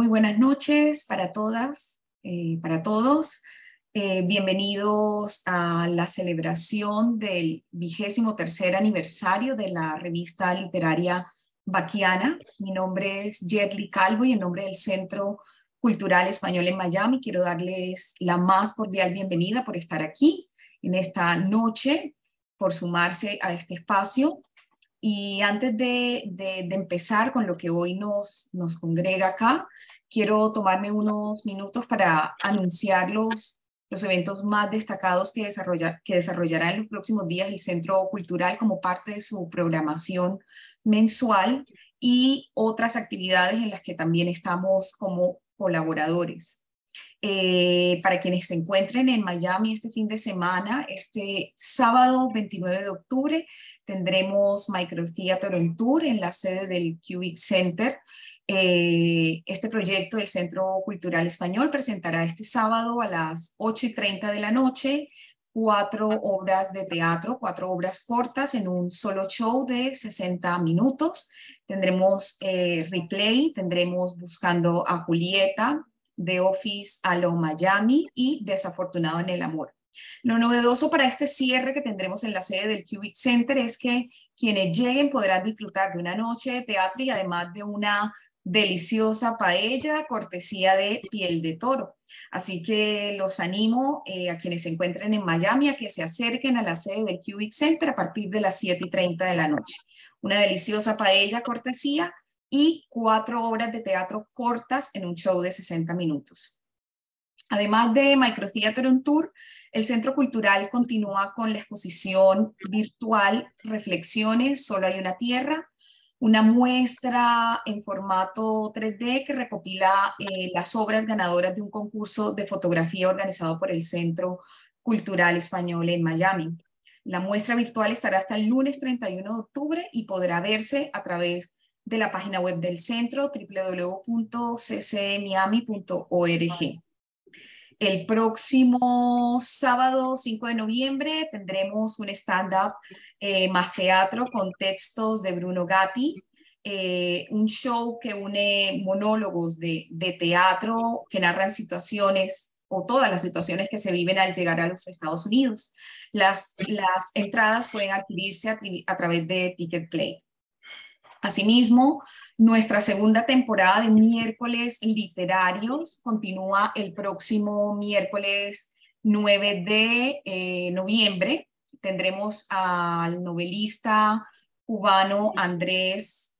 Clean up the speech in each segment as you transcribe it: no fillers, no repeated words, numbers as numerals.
buenas noches para todas, para todos. Bienvenidos a la celebración del 23º aniversario de la revista literaria Baquiana. Mi nombre es Yerly Calvo y en nombre del Centro Cultural Español en Miami quiero darles la más cordial bienvenida por estar aquí en esta noche, por sumarse a este espacio. Y antes de empezar con lo que hoy nos congrega acá, quiero tomarme unos minutos para anunciar los eventos más destacados que desarrollará en los próximos días el Centro Cultural como parte de su programación mensual y otras actividades en las que también estamos como colaboradores. Para quienes se encuentren en Miami este fin de semana, este sábado 29 de octubre, tendremos Microtheater on Tour en la sede del Cubic Center. Este proyecto del Centro Cultural Español presentará este sábado a las 8:30 de la noche 4 obras de teatro, 4 obras cortas en un solo show de 60 minutos. Tendremos replay, tendremos Buscando a Julieta, The Office a lo Miami y Desafortunado en el Amor. Lo novedoso para este cierre que tendremos en la sede del Cubic Center es que quienes lleguen podrán disfrutar de una noche de teatro y además de una deliciosa paella cortesía de Piel de Toro. Así que los animo a quienes se encuentren en Miami a que se acerquen a la sede del Cubic Center a partir de las 7:30 de la noche. Una deliciosa paella cortesía y 4 obras de teatro cortas en un show de 60 minutos. Además de Microtheater on Tour, el Centro Cultural continúa con la exposición virtual Reflexiones, Solo hay una tierra, una muestra en formato 3D que recopila las obras ganadoras de un concurso de fotografía organizado por el Centro Cultural Español en Miami. La muestra virtual estará hasta el lunes 31 de octubre y podrá verse a través de la página web del centro www.ccmiami.org. El próximo sábado 5 de noviembre tendremos un stand-up más teatro con textos de Bruno Gatti, un show que une monólogos de teatro que narran situaciones o todas las situaciones que se viven al llegar a los Estados Unidos. Las entradas pueden adquirirse a través de Ticketplay. Asimismo, nuestra segunda temporada de miércoles literarios continúa el próximo miércoles 9 de noviembre. Tendremos al novelista cubano Andrés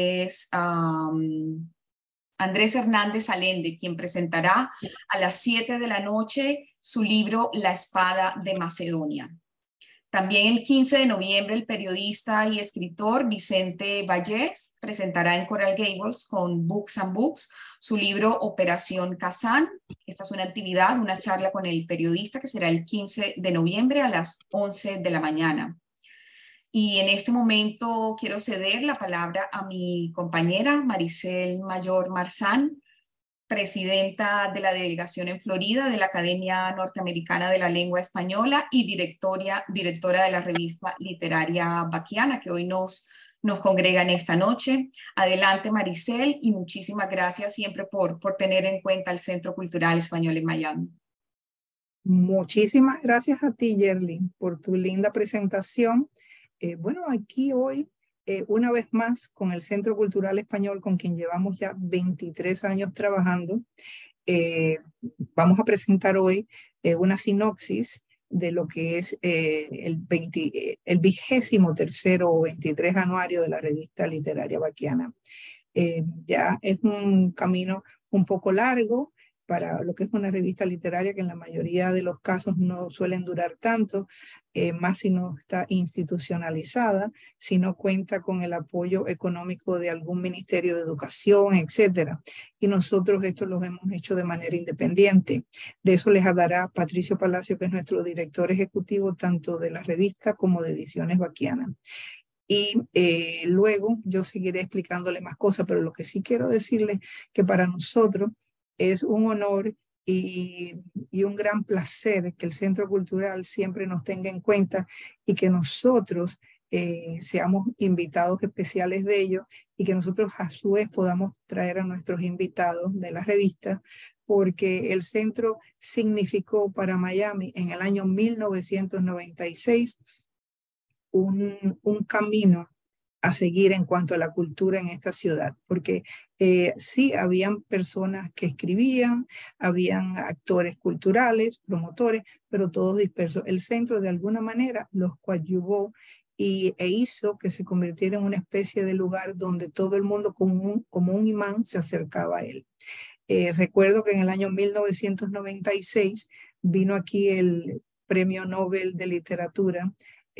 Hernández Allende, quien presentará a las 7 de la noche su libro La Espada de Macedonia. También el 15 de noviembre el periodista y escritor Vicente Vallés presentará en Coral Gables con Books and Books su libro Operación Kazán. Esta es una actividad, una charla con el periodista que será el 15 de noviembre a las 11 de la mañana. Y en este momento quiero ceder la palabra a mi compañera Maricel Mayor Marzán, presidenta de la delegación en Florida de la Academia Norteamericana de la Lengua Española y directora de la revista literaria Baquiana, que hoy nos congrega en esta noche. Adelante, Maricel, y muchísimas gracias siempre por tener en cuenta el Centro Cultural Español en Miami. Muchísimas gracias a ti, Yerly, por tu linda presentación. Bueno, aquí hoy, una vez más, con el Centro Cultural Español, con quien llevamos ya 23 años trabajando, vamos a presentar hoy una sinopsis de lo que es el 23º o 23 anuario de la revista literaria Baquiana. Ya es un camino un poco largo para lo que es una revista literaria que en la mayoría de los casos no suelen durar tanto, más si no está institucionalizada, si no cuenta con el apoyo económico de algún ministerio de educación, etcétera. Y nosotros esto lo hemos hecho de manera independiente. De eso les hablará Patricio Palacio, que es nuestro director ejecutivo tanto de la revista como de Ediciones Baquiana. Y luego yo seguiré explicándole más cosas, pero lo que sí quiero decirles que para nosotros es un honor y un gran placer que el Centro Cultural siempre nos tenga en cuenta y que nosotros seamos invitados especiales de ellos y que nosotros a su vez podamos traer a nuestros invitados de la revista, porque el centro significó para Miami en el año 1996 un camino a seguir en cuanto a la cultura en esta ciudad, porque sí habían personas que escribían, habían actores culturales, promotores, pero todos dispersos. El centro de alguna manera los coadyuvó e hizo que se convirtiera en una especie de lugar donde todo el mundo como un imán se acercaba a él. Recuerdo que en el año 1996 vino aquí el Premio Nobel de Literatura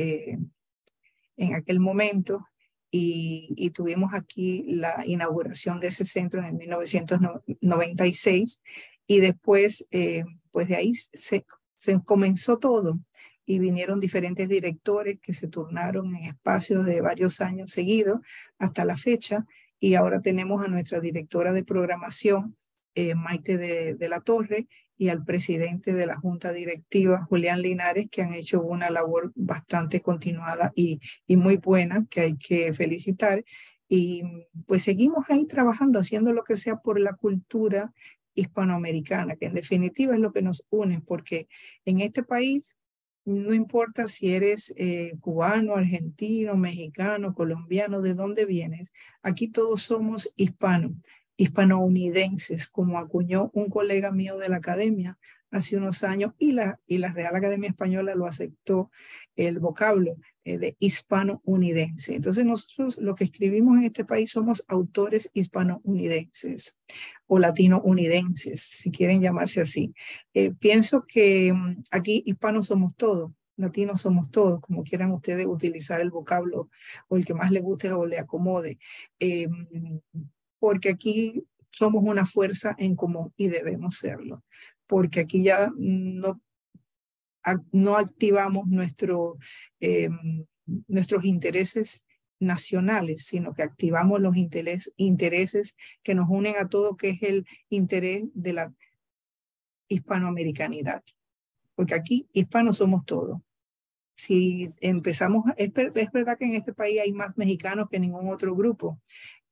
en aquel momento, y tuvimos aquí la inauguración de ese centro en el 1996, y después, pues de ahí se comenzó todo, y vinieron diferentes directores que se turnaron en espacios de varios años seguidos hasta la fecha, y ahora tenemos a nuestra directora de programación, Maite de la Torre, y al presidente de la Junta Directiva, Julián Linares, que han hecho una labor bastante continuada y muy buena, que hay que felicitar. Y pues seguimos ahí trabajando, haciendo lo que sea por la cultura hispanoamericana, que en definitiva es lo que nos une, porque en este país no importa si eres cubano, argentino, mexicano, colombiano, de dónde vienes, aquí todos somos hispanos, hispanounidenses, como acuñó un colega mío de la academia hace unos años, y la Real Academia Española lo aceptó, el vocablo de hispanounidense. Entonces nosotros lo que escribimos en este país somos autores hispanounidenses o latinounidenses, si quieren llamarse así. Pienso que aquí hispanos somos todos, latinos somos todos, como quieran ustedes utilizar el vocablo o el que más les guste o le acomode. Porque aquí somos una fuerza en común y debemos serlo, porque aquí ya no activamos nuestros intereses nacionales, sino que activamos los intereses que nos unen a todo, que es el interés de la hispanoamericanidad, porque aquí hispanos somos todos. Si empezamos, es verdad que en este país hay más mexicanos que ningún otro grupo,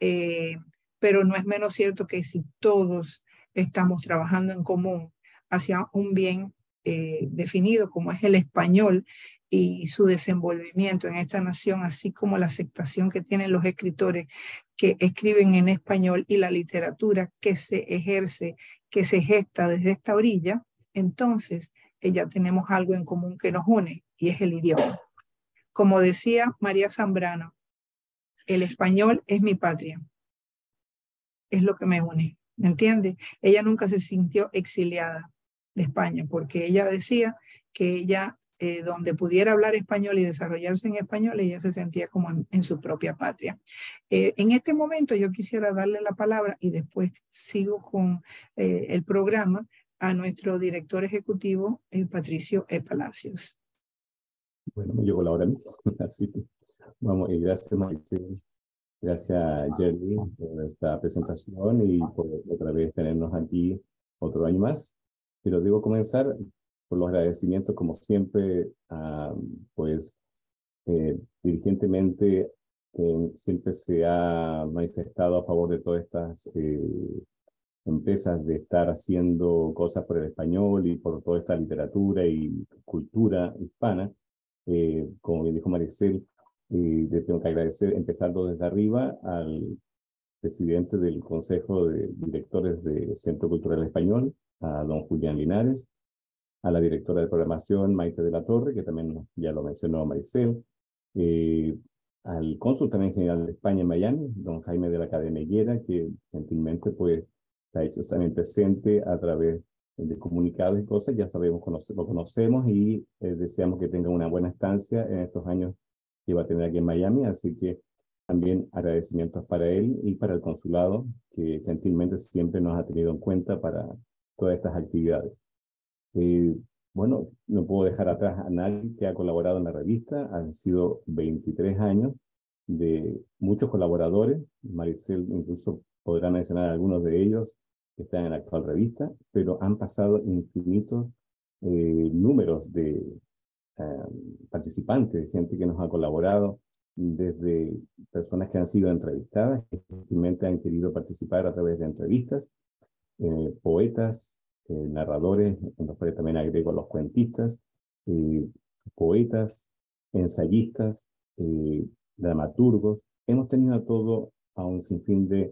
pero no es menos cierto que si todos estamos trabajando en común hacia un bien definido como es el español y su desenvolvimiento en esta nación, así como la aceptación que tienen los escritores que escriben en español y la literatura que se ejerce, que se gesta desde esta orilla, entonces ya tenemos algo en común que nos une, y es el idioma. Como decía María Zambrano, el español es mi patria, es lo que me une, ¿me entiendes? Ella nunca se sintió exiliada de España, porque ella decía que ella, donde pudiera hablar español y desarrollarse en español, ella se sentía como en su propia patria. En este momento yo quisiera darle la palabra, y después sigo con el programa, a nuestro director ejecutivo, Patricio E. Palacios. Bueno, me llegó la hora mismo, así que vamos, y gracias Maricel, gracias Jerry por esta presentación y por otra vez tenernos aquí otro año más. Pero debo comenzar por los agradecimientos, como siempre, pues diligentemente siempre se ha manifestado a favor de todas estas empresas de estar haciendo cosas por el español y por toda esta literatura y cultura hispana. Como bien dijo Maricel, le tengo que agradecer, empezando desde arriba, al presidente del Consejo de Directores del Centro Cultural Español, a don Julián Linares, a la directora de programación, Maite de la Torre, que también ya lo mencionó Maricel, al cónsul también general de España en Miami, don Jaime de la Cadena Higuera, que gentilmente pues se ha hecho también presente a través de comunicados y cosas. Ya sabemos, lo conocemos, y deseamos que tenga una buena estancia en estos años que va a tener aquí en Miami, así que también agradecimientos para él y para el consulado, que gentilmente siempre nos ha tenido en cuenta para todas estas actividades. Bueno, no puedo dejar atrás a nadie que ha colaborado en la revista. Han sido 23 años de muchos colaboradores. Maricel incluso podrá mencionar algunos de ellos que están en la actual revista, pero han pasado infinitos números de participantes, gente que nos ha colaborado. desde personas que han sido entrevistadas, que simplemente han querido participar a través de entrevistas, poetas, narradores, en los cuales también agrego los cuentistas, poetas, ensayistas, dramaturgos. Hemos tenido a todo a un sinfín de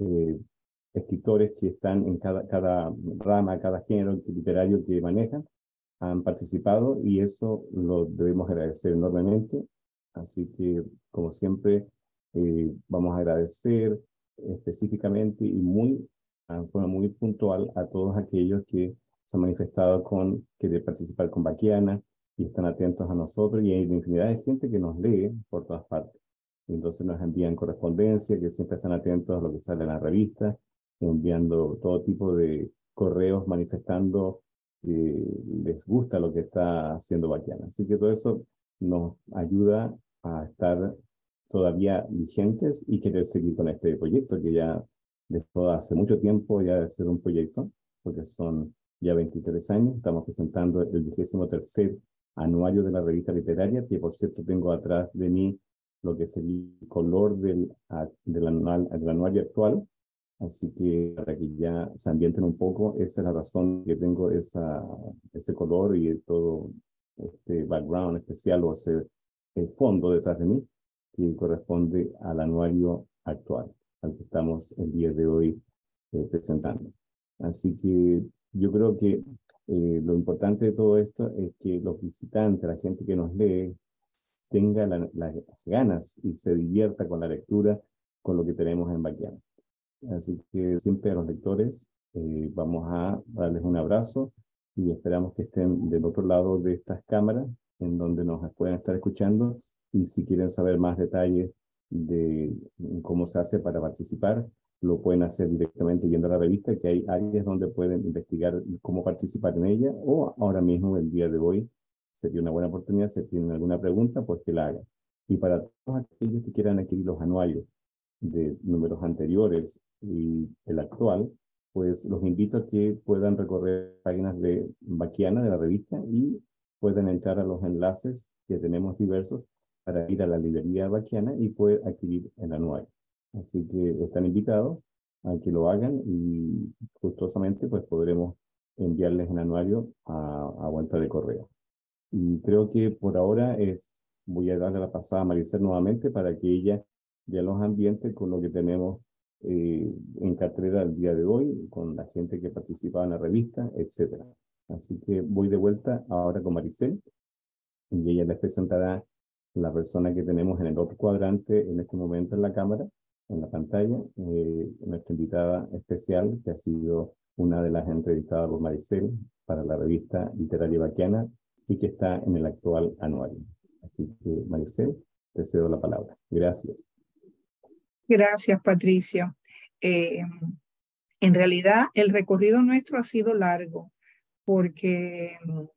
escritores que están en cada rama, cada género literario que manejan, han participado y eso lo debemos agradecer enormemente. Así que, como siempre, vamos a agradecer específicamente y de forma muy puntual a todos aquellos que se han manifestado con querer participar con Baquiana y están atentos a nosotros, y hay una infinidad de gente que nos lee por todas partes. Y entonces nos envían correspondencia, que siempre están atentos a lo que sale en la revista, enviando todo tipo de correos manifestando que les gusta lo que está haciendo Baquiana. Así que todo eso nos ayuda a estar todavía vigentes y querer seguir con este proyecto que ya desde hace mucho tiempo ya de ser un proyecto, porque son ya 23 años. Estamos presentando el 23º anuario de la revista literaria, que por cierto tengo atrás de mí lo que es el color del anuario actual. Así que para que ya se ambienten un poco, esa es la razón que tengo ese color y todo este background especial o ese el fondo detrás de mí, que corresponde al anuario actual, al que estamos el día de hoy presentando. Así que yo creo que lo importante de todo esto es que los visitantes, la gente que nos lee, tenga las ganas y se divierta con la lectura, con lo que tenemos en Baquiana. Así que siempre a los lectores vamos a darles un abrazo y esperamos que estén del otro lado de estas cámaras en donde nos pueden estar escuchando, y si quieren saber más detalles de cómo se hace para participar, lo pueden hacer directamente viendo la revista, que hay áreas donde pueden investigar cómo participar en ella, o ahora mismo, el día de hoy, sería una buena oportunidad. Si tienen alguna pregunta, pues que la hagan. Y para todos aquellos que quieran adquirir los anuarios de números anteriores y el actual, pues los invito a que puedan recorrer páginas de Baquiana, de la revista, y puedan entrar a los enlaces que tenemos diversos para ir a la librería Baquiana y poder adquirir el anuario. Así que están invitados a que lo hagan y gustosamente pues podremos enviarles el anuario a vuelta de correo. Y creo que por ahora voy a darle la pasada a Maricel nuevamente para que ella ya los ambiente con lo que tenemos en cartera el día de hoy, con la gente que participa en la revista, etc. Así que voy de vuelta ahora con Maricel y ella les presentará la persona que tenemos en el otro cuadrante en este momento en la cámara, en la pantalla, nuestra invitada especial, que ha sido una de las entrevistadas por Maricel para la revista literaria Baquiana y que está en el actual anuario. Así que, Maricel, te cedo la palabra. Gracias. Gracias, Patricio. En realidad, el recorrido nuestro ha sido largo, porque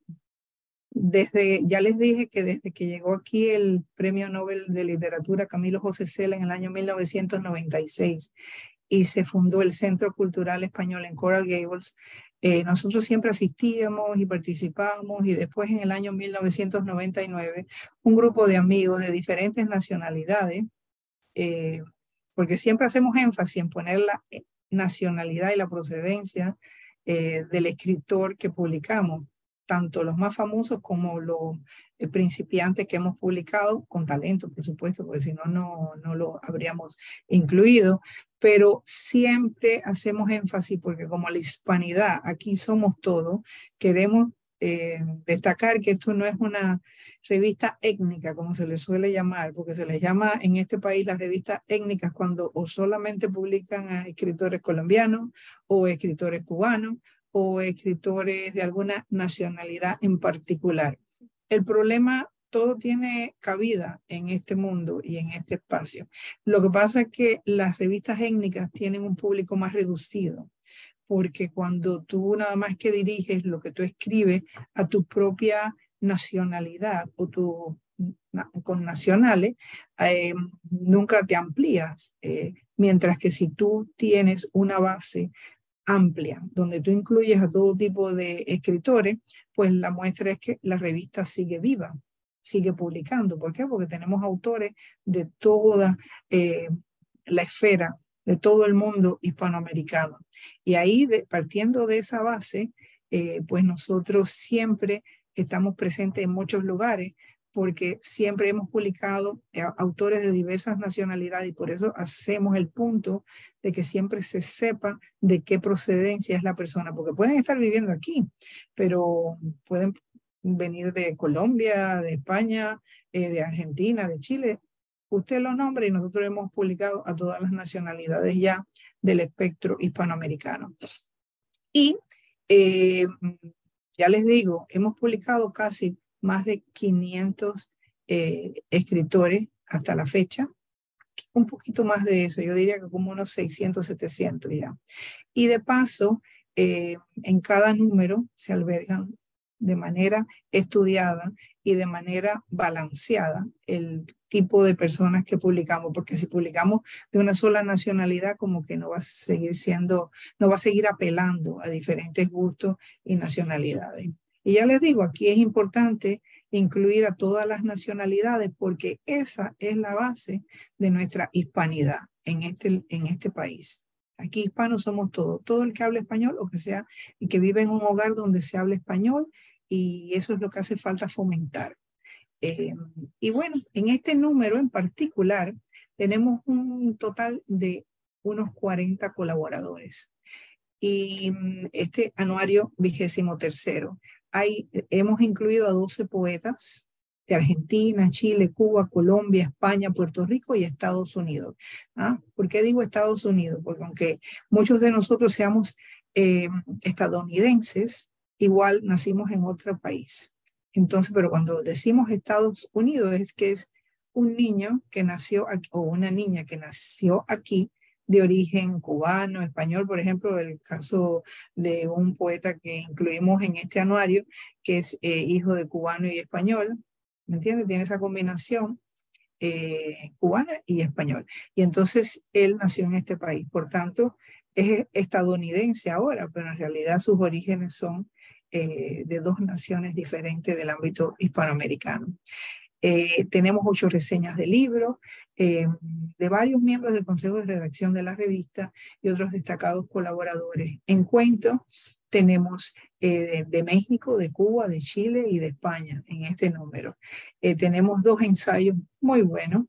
ya les dije que desde que llegó aquí el Premio Nobel de Literatura Camilo José Cela en el año 1996 y se fundó el Centro Cultural Español en Coral Gables, nosotros siempre asistíamos y participábamos, y después en el año 1999 un grupo de amigos de diferentes nacionalidades, porque siempre hacemos énfasis en poner la nacionalidad y la procedencia del escritor que publicamos, tanto los más famosos como los principiantes que hemos publicado, con talento, por supuesto, porque si no, no lo habríamos incluido, pero siempre hacemos énfasis porque como la hispanidad, aquí somos todos, queremos destacar que esto no es una revista étnica, como se le suele llamar, porque se les llama en este país las revistas étnicas cuando o solamente publican a escritores colombianos o escritores cubanos o escritores de alguna nacionalidad en particular. El problema, todo tiene cabida en este mundo y en este espacio. Lo que pasa es que las revistas étnicas tienen un público más reducido, porque cuando tú nada más que diriges lo que tú escribes a tu propia nacionalidad o con nacionales, nunca te amplías, mientras que si tú tienes una base amplia, donde tú incluyes a todo tipo de escritores, pues la muestra es que la revista sigue viva. sigue publicando. ¿Por qué? Porque tenemos autores de toda la esfera, de todo el mundo hispanoamericano. Y ahí, partiendo de esa base, pues nosotros siempre estamos presentes en muchos lugares, porque siempre hemos publicado autores de diversas nacionalidades, y por eso hacemos el punto de que siempre se sepa de qué procedencia es la persona, porque pueden estar viviendo aquí, pero pueden venir de Colombia, de España, de Argentina, de Chile. Usted lo nombra y nosotros hemos publicado a todas las nacionalidades ya del espectro hispanoamericano. Y ya les digo, hemos publicado casi más de 500 escritores hasta la fecha, un poquito más de eso, yo diría que como unos 600, 700 ya. Y de paso, en cada número se albergan de manera estudiada y de manera balanceada el tipo de personas que publicamos, porque si publicamos de una sola nacionalidad, como que no va a seguir siendo, no va a seguir apelando a diferentes gustos y nacionalidades. Y ya les digo, aquí es importante incluir a todas las nacionalidades, porque esa es la base de nuestra hispanidad en este país. Aquí hispanos somos todos, todo el que habla español o que sea, y que vive en un hogar donde se habla español, y eso es lo que hace falta fomentar. Y bueno, en este número en particular tenemos un total de unos 40 colaboradores. Y este anuario 23º, hemos incluido a 12 poetas de Argentina, Chile, Cuba, Colombia, España, Puerto Rico y Estados Unidos. ¿Ah? ¿Por qué digo Estados Unidos? Porque aunque muchos de nosotros seamos estadounidenses, igual nacimos en otro país. Entonces, pero cuando decimos Estados Unidos es que es un niño que nació aquí, o una niña que nació aquí, de origen cubano, español. Por ejemplo, el caso de un poeta que incluimos en este anuario, que es hijo de cubano y español, ¿me entiendes? Tiene esa combinación cubana y español. Y entonces él nació en este país. Por tanto, es estadounidense ahora, pero en realidad sus orígenes son de dos naciones diferentes del ámbito hispanoamericano. Tenemos 8 reseñas de libros de varios miembros del Consejo de Redacción de la revista y otros destacados colaboradores. En cuentos tenemos de México, de Cuba, de Chile y de España en este número. Tenemos 2 ensayos muy buenos.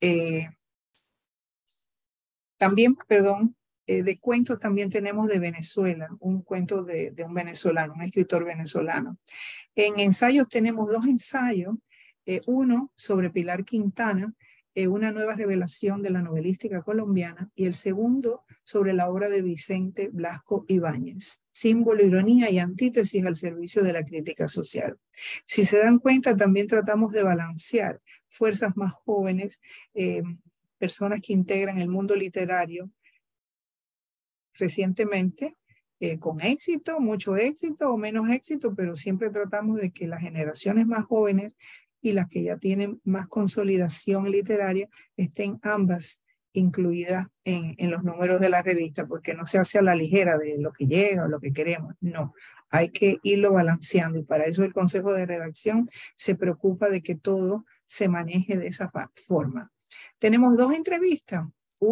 También, perdón, de cuentos también tenemos de Venezuela, un cuento de un venezolano, un escritor venezolano. En ensayos tenemos 2 ensayos, uno sobre Pilar Quintana, una nueva revelación de la novelística colombiana, y el segundo sobre la obra de Vicente Blasco Ibáñez, símbolo, ironía y antítesis al servicio de la crítica social. Si se dan cuenta, también tratamos de balancear fuerzas más jóvenes, personas que integran el mundo literario recientemente, con éxito, mucho éxito o menos éxito, pero siempre tratamos de que las generaciones más jóvenes y las que ya tienen más consolidación literaria estén ambas incluidas en los números de la revista, porque no se hace a la ligera de lo que llega o lo que queremos. No, hay que irlo balanceando, y para eso el Consejo de Redacción se preocupa de que todo se maneje de esa forma. Tenemos 2 entrevistas,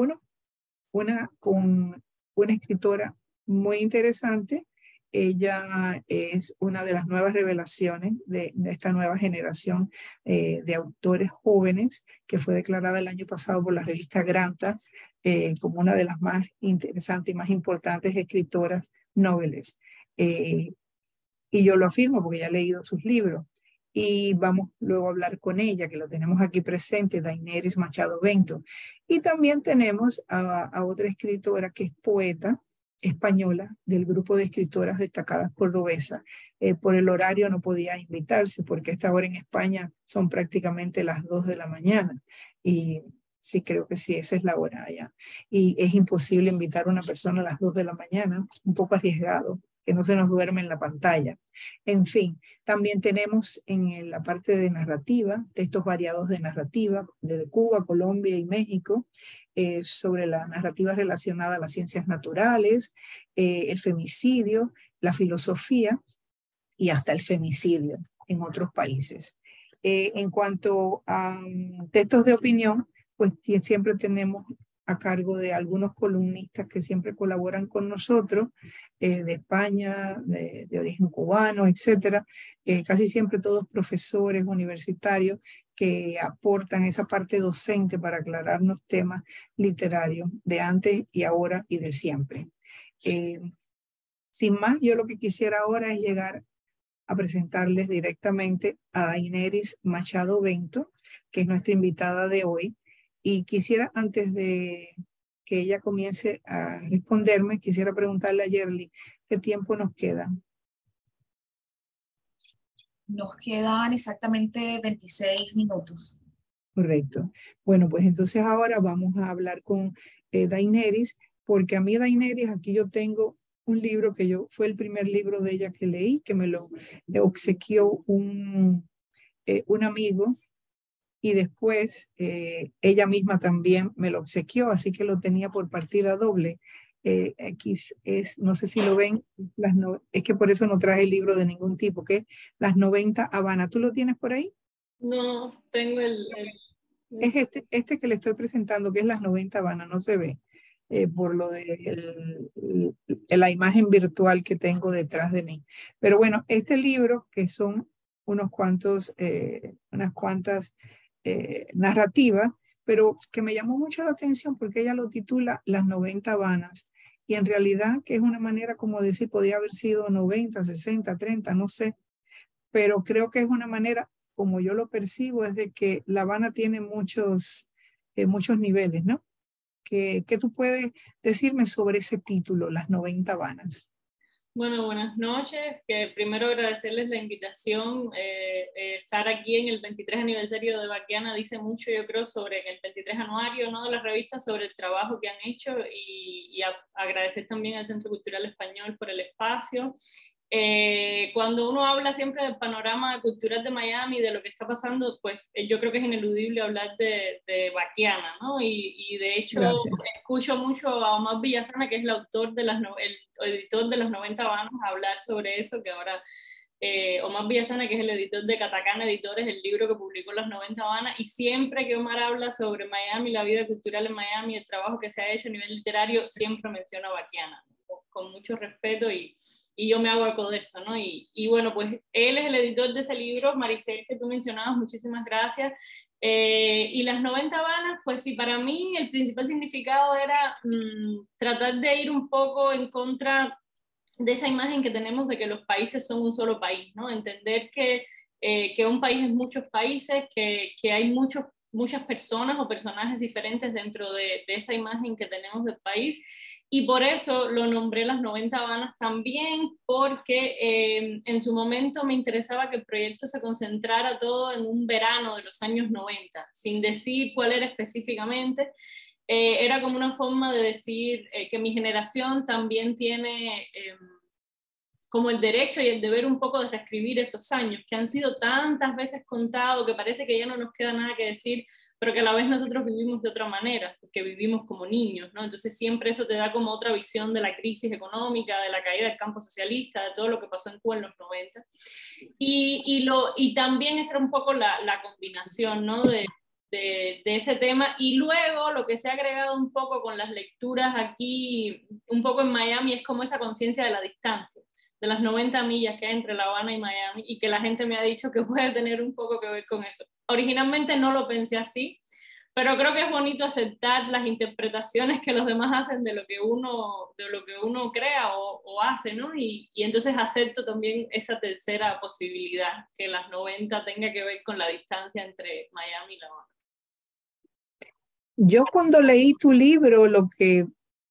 una con una escritora muy interesante. Ella es una de las nuevas revelaciones de esta nueva generación de autores jóvenes, que fue declarada el año pasado por la revista Granta como una de las más interesantes y más importantes escritoras noveles. Y yo lo afirmo porque ya he leído sus libros. Y vamos luego a hablar con ella, que lo tenemos aquí presente, Daineris Machado Bento. Y también tenemos a otra escritora que es poeta española del grupo de escritoras destacadas cordobesas. Por el horario no podía invitarse, porque a esta hora en España son prácticamente las 2 de la mañana. Y sí, creo que sí, esa es la hora allá. Y es imposible invitar a una persona a las 2 de la mañana, un poco arriesgado, que no se nos duerme en la pantalla. En fin, también tenemos en la parte de narrativa, textos variados de narrativa, desde Cuba, Colombia y México, sobre la narrativa relacionada a las ciencias naturales, el femicidio, la filosofía y hasta el femicidio en otros países. En cuanto a textos de opinión, pues siempre tenemos a cargo de algunos columnistas que siempre colaboran con nosotros, de España, de origen cubano, etcétera. Casi siempre todos profesores universitarios que aportan esa parte docente para aclararnos temas literarios de antes y ahora y de siempre. Sin más, yo lo que quisiera ahora es llegar a presentarles directamente a Daineris Machado Bento, que es nuestra invitada de hoy. Y quisiera, antes de que ella comience a responderme, quisiera preguntarle a Yerli, ¿qué tiempo nos queda? Nos quedan exactamente 26 minutos. Correcto. Bueno, pues entonces ahora vamos a hablar con Daineris, porque a mí Daineris, aquí yo tengo un libro que fue el primer libro de ella que leí, que me lo obsequió un amigo, y después ella misma también me lo obsequió, así que lo tenía por partida doble. Aquí no sé si lo ven, es que por eso no traje el libro de ningún tipo, que es Las 90 Habana. ¿Tú lo tienes por ahí? No, tengo Es este que le estoy presentando, que es Las 90 Habana, no se ve por lo de la imagen virtual que tengo detrás de mí. Pero bueno, este libro, que son unas cuantas narrativas, pero que me llamó mucho la atención porque ella lo titula Las 90 Habanas. Y en realidad, que es una manera como decir, podría haber sido 90, 60, 30, no sé. Pero creo que es una manera, como yo lo percibo, es de que La Habana tiene muchos niveles, ¿no? ¿Qué tú puedes decirme sobre ese título, Las 90 Habanas? Bueno, buenas noches. Que primero agradecerles la invitación. Estar aquí en el 23 aniversario de Baquiana dice mucho, yo creo, sobre el 23 anuario, ¿no?, de la revista, sobre el trabajo que han hecho, y agradecer también al Centro Cultural Español por el espacio. Cuando uno habla siempre del panorama cultural de Miami, de lo que está pasando, pues yo creo que es ineludible hablar de Baquiana, ¿no? Y de hecho, Gracias. escucho mucho a Omar Villasana, que es el autor de el editor de Las 90 Habanas, hablar sobre eso, que ahora Omar Villasana, que es el editor de Catacana Editores, el libro que publicó Las 90 Habanas, y siempre que Omar habla sobre Miami, la vida cultural en Miami, el trabajo que se ha hecho a nivel literario, siempre menciona a Baquiana, con mucho respeto, y yo me hago eco de eso, ¿no? Y bueno, pues él es el editor de ese libro, Maricel, que tú mencionabas, muchísimas gracias. Y Las 90 Habanas, pues sí, para mí el principal significado era tratar de ir un poco en contra de esa imagen que tenemos de que los países son un solo país, ¿no? Entender que un país es muchos países, que hay muchas personas o personajes diferentes dentro de esa imagen que tenemos del país. Y por eso lo nombré Las 90 Habanas también, porque en su momento me interesaba que el proyecto se concentrara todo en un verano de los años 90, sin decir cuál era específicamente. Era como una forma de decir que mi generación también tiene como el derecho y el deber un poco de reescribir esos años, que han sido tantas veces contados, que parece que ya no nos queda nada que decir, pero que a la vez nosotros vivimos de otra manera, porque vivimos como niños, ¿no? Entonces siempre eso te da como otra visión de la crisis económica, de la caída del campo socialista, de todo lo que pasó en Cuba en los 90. Y también esa era un poco la combinación, ¿no?, de ese tema. Y luego lo que se ha agregado un poco con las lecturas aquí, un poco en Miami, es como esa conciencia de la distancia, de las 90 millas que hay entre La Habana y Miami, y que la gente me ha dicho que puede tener un poco que ver con eso. Originalmente no lo pensé así, pero creo que es bonito aceptar las interpretaciones que los demás hacen de lo que uno crea o hace, ¿no? Y entonces acepto también esa tercera posibilidad, que las 90 tenga que ver con la distancia entre Miami y La Habana. Yo cuando leí tu libro, lo que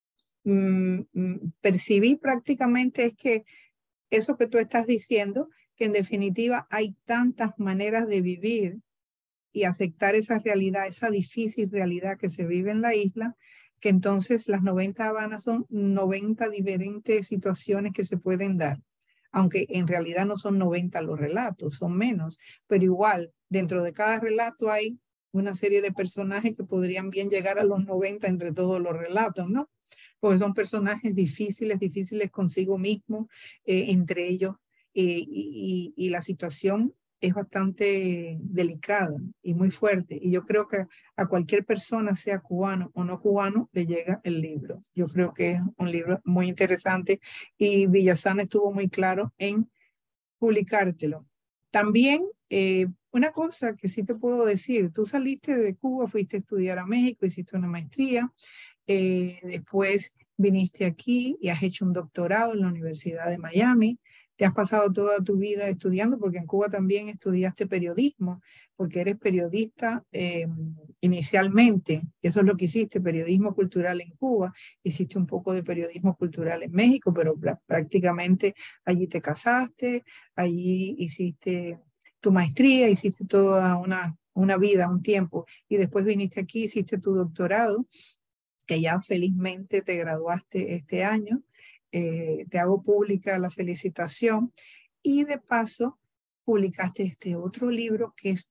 percibí prácticamente es que eso que tú estás diciendo, que en definitiva hay tantas maneras de vivir y aceptar esa realidad, esa difícil realidad que se vive en la isla, que entonces las 90 Habanas son 90 diferentes situaciones que se pueden dar, aunque en realidad no son 90 los relatos, son menos, pero igual dentro de cada relato hay una serie de personajes que podrían bien llegar a los 90 entre todos los relatos, ¿no? Porque son personajes difíciles consigo mismo, entre ellos, y la situación es bastante delicada y muy fuerte. Y yo creo que a cualquier persona, sea cubano o no cubano, le llega el libro. Yo creo que es un libro muy interesante y Villazana estuvo muy claro en publicártelo. También, una cosa que sí te puedo decir, tú saliste de Cuba, fuiste a estudiar a México, hiciste una maestría, después viniste aquí y has hecho un doctorado en la Universidad de Miami. Te has pasado toda tu vida estudiando, porque en Cuba también estudiaste periodismo, porque eres periodista inicialmente. Eso es lo que hiciste, periodismo cultural en Cuba. Hiciste un poco de periodismo cultural en México, pero prácticamente allí te casaste, allí hiciste tu maestría, hiciste toda una vida, un tiempo, y después viniste aquí, hiciste tu doctorado, que ya felizmente te graduaste este año. Te hago pública la felicitación y de paso publicaste este otro libro que es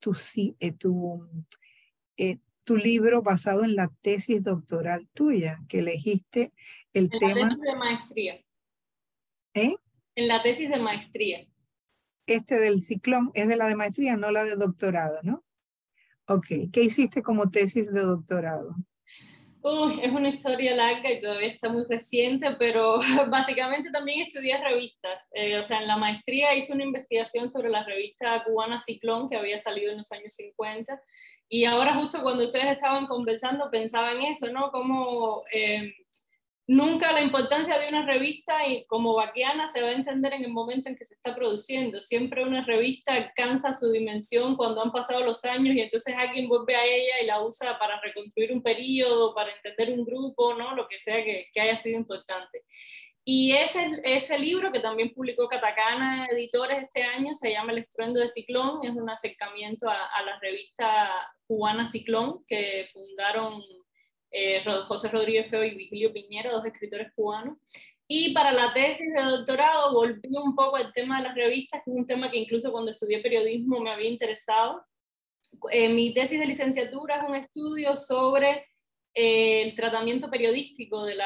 tu libro basado en la tesis doctoral tuya, que elegiste el en tema. La tesis de maestría. ¿Eh? En la tesis de maestría. Este del ciclón es de la de maestría, no la de doctorado, ¿no? Ok, ¿qué hiciste como tesis de doctorado? Es una historia larga y todavía está muy reciente, pero básicamente también estudié revistas. O sea, en la maestría hice una investigación sobre la revista cubana Ciclón, que había salido en los años 50. Y ahora justo cuando ustedes estaban conversando pensaba en eso, ¿no? Como nunca la importancia de una revista y como Baquiana se va a entender en el momento en que se está produciendo. Siempre una revista alcanza su dimensión cuando han pasado los años y entonces alguien vuelve a ella y la usa para reconstruir un periodo, para entender un grupo, ¿no? Lo que sea que haya sido importante. Y ese libro que también publicó Catacana Editores este año se llama El estruendo de Ciclón, es un acercamiento a la revista cubana Ciclón que fundaron José Rodríguez Feo y Vigilio Piñera, dos escritores cubanos. Y para la tesis de doctorado volví un poco al tema de las revistas, que es un tema que incluso cuando estudié periodismo me había interesado. Mi tesis de licenciatura es un estudio sobre el tratamiento periodístico de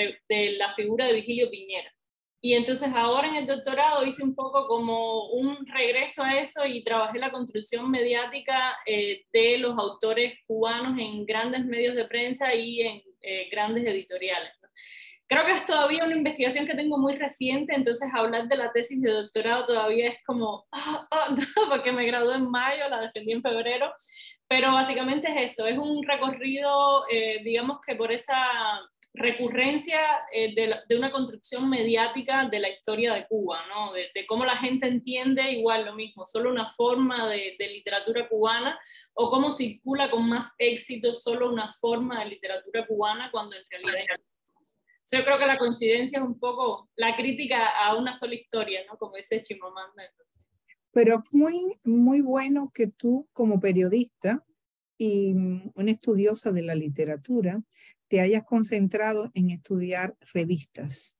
la figura de Vigilio Piñera. Y entonces ahora en el doctorado hice un poco como un regreso a eso y trabajé la construcción mediática de los autores cubanos en grandes medios de prensa y en grandes editoriales, ¿no? Creo que es todavía una investigación que tengo muy reciente, entonces hablar de la tesis de doctorado todavía es como, porque me gradué en mayo, la defendí en febrero, pero básicamente es eso, es un recorrido, digamos que por esa recurrencia de una construcción mediática de la historia de Cuba, ¿no? De cómo la gente entiende igual lo mismo, solo una forma de literatura cubana, o cómo circula con más éxito solo una forma de literatura cubana cuando en realidad yo creo que la coincidencia es un poco la crítica a una sola historia, ¿no? Como dice Chimamanda. Pero es muy, muy bueno que tú, como periodista y una estudiosa de la literatura, te hayas concentrado en estudiar revistas,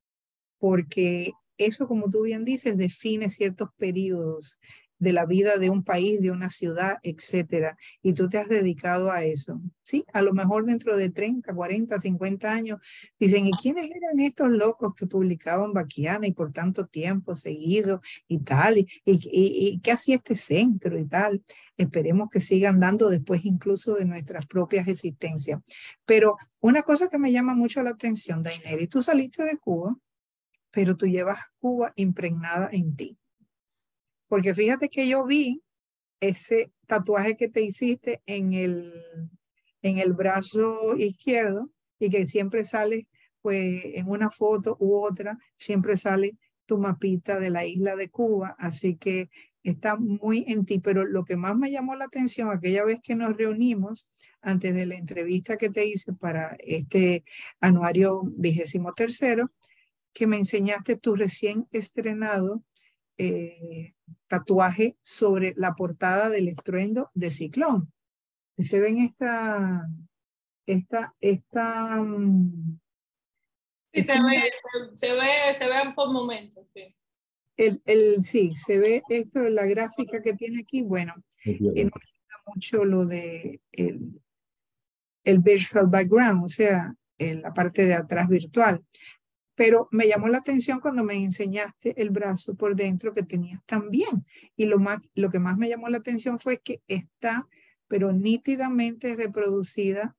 porque eso, como tú bien dices, define ciertos periodos de la vida de un país, de una ciudad, etcétera, y tú te has dedicado a eso. Sí, a lo mejor dentro de 30, 40, 50 años dicen, ¿y quiénes eran estos locos que publicaban Baquiana y por tanto tiempo seguido y tal? ¿Y qué hacía este centro y tal? Esperemos que sigan dando después incluso de nuestras propias existencias. Pero una cosa que me llama mucho la atención, Daineri, tú saliste de Cuba, pero tú llevas Cuba impregnada en ti. Porque fíjate que yo vi ese tatuaje que te hiciste en el brazo izquierdo y que siempre sale, pues en una foto u otra, siempre sale tu mapita de la isla de Cuba, así que está muy en ti. Pero lo que más me llamó la atención aquella vez que nos reunimos antes de la entrevista que te hice para este anuario 23º, que me enseñaste tu recién estrenado tatuaje sobre la portada del estruendo de Ciclón. Ustedes ven Sí, se ve por momentos, sí. Sí, se ve esto, la gráfica que tiene aquí. Bueno, nos ayuda mucho lo de el virtual background, o sea, la parte de atrás virtual. pero me llamó la atención cuando me enseñaste el brazo por dentro que tenías también. Y lo que más me llamó la atención fue que está, pero nítidamente reproducida,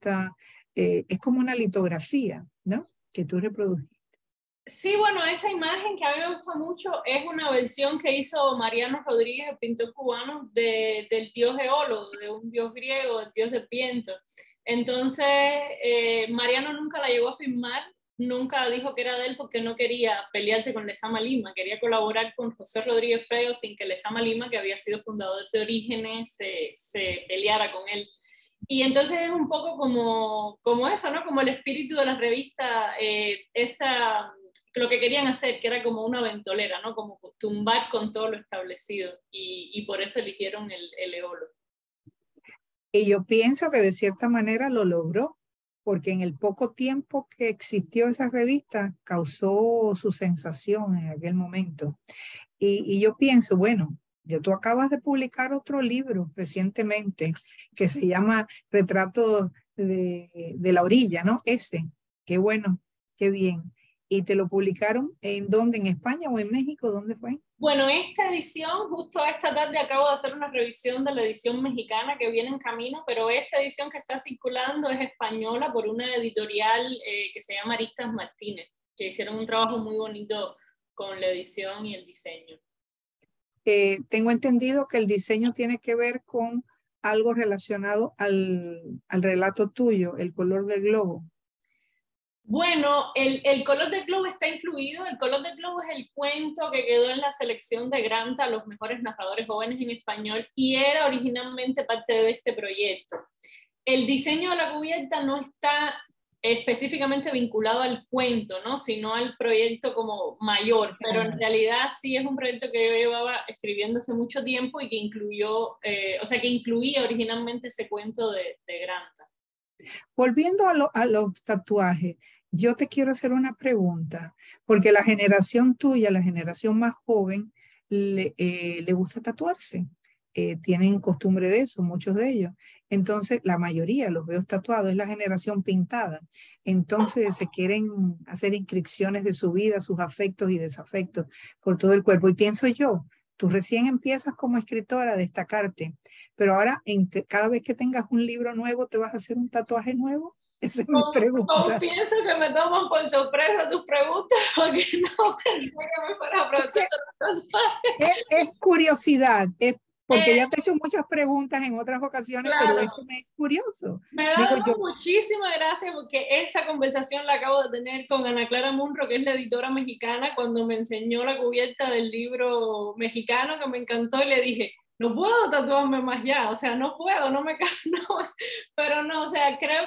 es como una litografía, ¿no? Que tú reproduciste. Sí, bueno, esa imagen que a mí me gusta mucho es una versión que hizo Mariano Rodríguez, el pintor cubano, del dios Eolo, de un dios griego, el dios del viento. Entonces, Mariano nunca la llegó a firmar, nunca dijo que era de él porque no quería pelearse con Lezama Lima, quería colaborar con José Rodríguez Feo sin que Lezama Lima, que había sido fundador de Orígenes, se peleara con él. Y entonces es un poco como eso, ¿no? Como el espíritu de la revista, lo que querían hacer, que era como una ventolera, ¿no? Como tumbar con todo lo establecido. Y por eso eligieron el Eolo. Y yo pienso que de cierta manera lo logró, porque en el poco tiempo que existió esa revista causó su sensación en aquel momento. Y yo pienso, bueno, tú acabas de publicar otro libro recientemente que se llama Retrato de la orilla, ¿no? Ese, qué bueno, qué bien. ¿Y te lo publicaron en dónde? ¿En España o en México? ¿Dónde fue? Bueno, esta edición, justo esta tarde acabo de hacer una revisión de la edición mexicana que viene en camino, pero esta edición que está circulando es española por una editorial que se llama Aristas Martínez, que hicieron un trabajo muy bonito con la edición y el diseño. Tengo entendido que el diseño tiene que ver con algo relacionado al relato tuyo, el color del globo. Bueno, el color del globo está incluido. El color del globo es el cuento que quedó en la selección de Granta a los mejores narradores jóvenes en español y era originalmente parte de este proyecto. El diseño de la cubierta no está específicamente vinculado al cuento, ¿no? Sino al proyecto como mayor, pero en realidad sí es un proyecto que yo llevaba escribiendo hace mucho tiempo y que incluyó, que incluía originalmente ese cuento de Granta. Volviendo a los tatuajes, yo te quiero hacer una pregunta, porque la generación tuya, la generación más joven, le gusta tatuarse. Tienen costumbre de eso, muchos de ellos. Entonces, la mayoría los veo tatuados, es la generación pintada. Entonces, se quieren hacer inscripciones de su vida, sus afectos y desafectos por todo el cuerpo. Y pienso yo, tú recién empiezas como escritora a destacarte, pero ahora cada vez que tengas un libro nuevo, ¿te vas a hacer un tatuaje nuevo? Esa es mi pregunta. Confieso que me toman por sorpresa tus preguntas porque no pensé que me fueras a preguntar. Es curiosidad, porque ya te he hecho muchas preguntas en otras ocasiones, claro. pero esto me es curioso. Me da muchísimas gracias porque esa conversación la acabo de tener con Ana Clara Munro, que es la editora mexicana, cuando me enseñó la cubierta del libro mexicano, que me encantó, y le dije, no puedo tatuarme más ya, o sea, no puedo, no me no, pero no, o sea, creo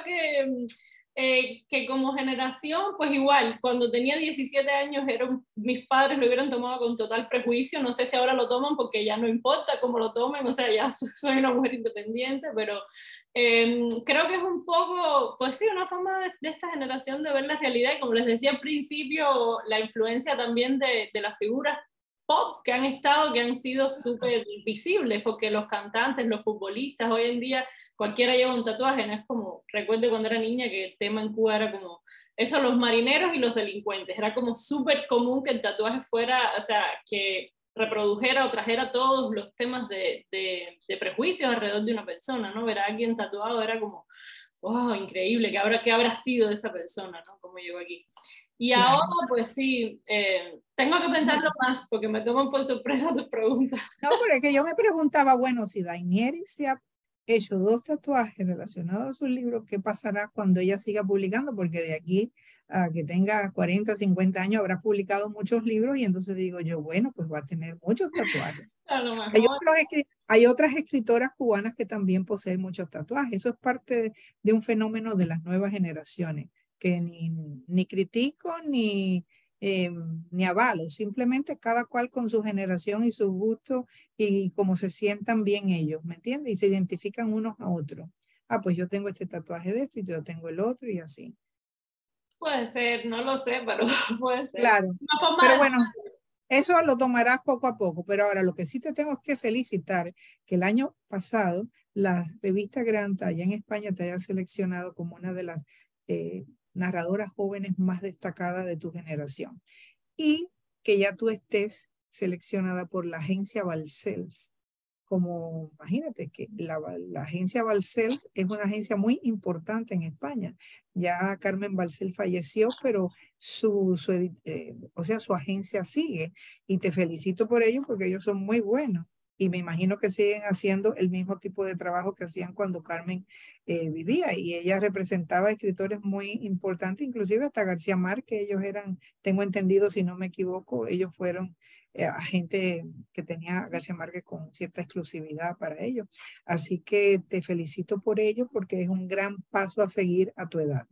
que como generación, pues igual, cuando tenía 17 años, mis padres lo hubieran tomado con total prejuicio, no sé si ahora lo toman porque ya no importa cómo lo tomen, o sea, ya soy una mujer independiente, pero creo que es un poco, pues sí, una forma de esta generación de ver la realidad, y como les decía al principio, la influencia también de las figuras pop que han sido súper visibles, porque los cantantes, los futbolistas, hoy en día cualquiera lleva un tatuaje, no es como, recuerdo cuando era niña que el tema en Cuba era como, eso, los marineros y los delincuentes, era como súper común que el tatuaje fuera, o sea, que reprodujera o trajera todos los temas de prejuicios alrededor de una persona, ¿no? Ver a alguien tatuado era como, wow, increíble, ¿qué habrá sido de esa persona, ¿no? Cómo llegó aquí. Y ahora, pues sí, tengo que pensarlo más porque me toman por sorpresa tus preguntas. No, pero es que yo me preguntaba, bueno, si Dainieri se ha hecho 2 tatuajes relacionados a sus libros, ¿qué pasará cuando ella siga publicando? Porque de aquí a que tenga 40, 50 años habrá publicado muchos libros y entonces digo yo, bueno, pues va a tener muchos tatuajes. A lo mejor. Hay otras escritoras cubanas que también poseen muchos tatuajes. Eso es parte de un fenómeno de las nuevas generaciones, que ni critico ni avalo, simplemente cada cual con su generación y su gusto y cómo se sientan bien ellos, ¿me entiendes? Y se identifican unos a otros. Ah, pues yo tengo este tatuaje de esto y yo tengo el otro y así. Puede ser, no lo sé, pero puede ser. Claro, pero bueno, eso lo tomarás poco a poco, pero ahora lo que sí te tengo que felicitar, que el año pasado la revista Granta allá en España te haya seleccionado como una de las narradoras jóvenes más destacadas de tu generación. Y que ya tú estés seleccionada por la agencia Balcells. Como, imagínate que la agencia Balcells es una agencia muy importante en España. Ya Carmen Balcells falleció, pero su agencia sigue. Y te felicito por ello porque ellos son muy buenos. Y me imagino que siguen haciendo el mismo tipo de trabajo que hacían cuando Carmen vivía. Y ella representaba escritores muy importantes, inclusive hasta García Márquez. Ellos eran, tengo entendido, si no me equivoco, ellos fueron gente que tenía a García Márquez con cierta exclusividad para ellos. Así que te felicito por ello porque es un gran paso a seguir a tu edad.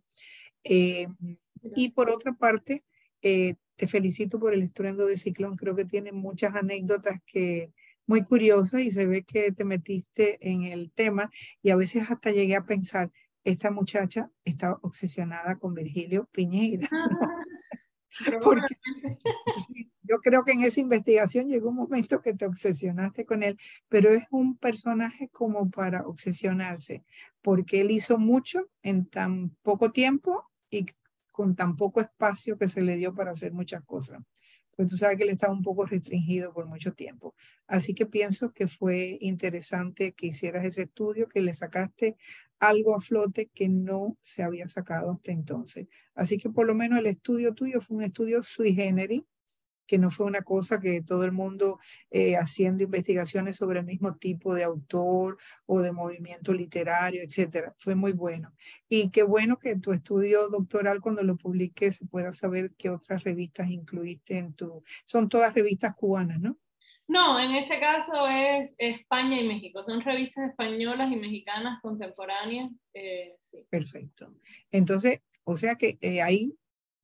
Y por otra parte, te felicito por el estruendo de Ciclón. Creo que tiene muchas anécdotas muy curiosas y se ve que te metiste en el tema y a veces hasta llegué a pensar, esta muchacha está obsesionada con Virgilio Piñeira. Porque sí, yo creo que en esa investigación llegó un momento que te obsesionaste con él, pero es un personaje como para obsesionarse, porque él hizo mucho en tan poco tiempo y con tan poco espacio que se le dio para hacer muchas cosas. Pues tú sabes que él estaba un poco restringido por mucho tiempo. Así que pienso que fue interesante que hicieras ese estudio, que le sacaste algo a flote que no se había sacado hasta entonces. Así que por lo menos el estudio tuyo fue un estudio sui generis, que no fue una cosa que todo el mundo haciendo investigaciones sobre el mismo tipo de autor o de movimiento literario, etcétera. Fue muy bueno. Y qué bueno que tu estudio doctoral, cuando lo publiques, se pueda saber qué otras revistas incluiste en tu... Son todas revistas cubanas, ¿no? No, en este caso es España y México. Son revistas españolas y mexicanas contemporáneas. Sí. Perfecto. Entonces, o sea que ahí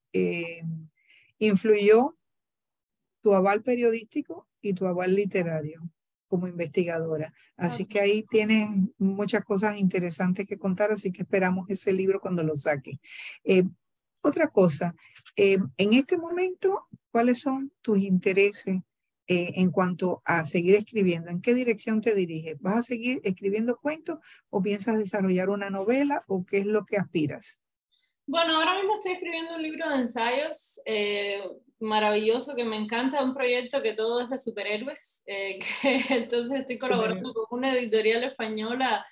influyó tu aval periodístico y tu aval literario como investigadora. Así que ahí tienes muchas cosas interesantes que contar, así que esperamos ese libro cuando lo saques. Otra cosa, en este momento, ¿cuáles son tus intereses en cuanto a seguir escribiendo? ¿En qué dirección te diriges? ¿Vas a seguir escribiendo cuentos o piensas desarrollar una novela o qué es lo que aspiras? Bueno, ahora mismo estoy escribiendo un libro de ensayos maravilloso que me encanta, un proyecto que todo es de superhéroes, entonces estoy colaborando con una editorial española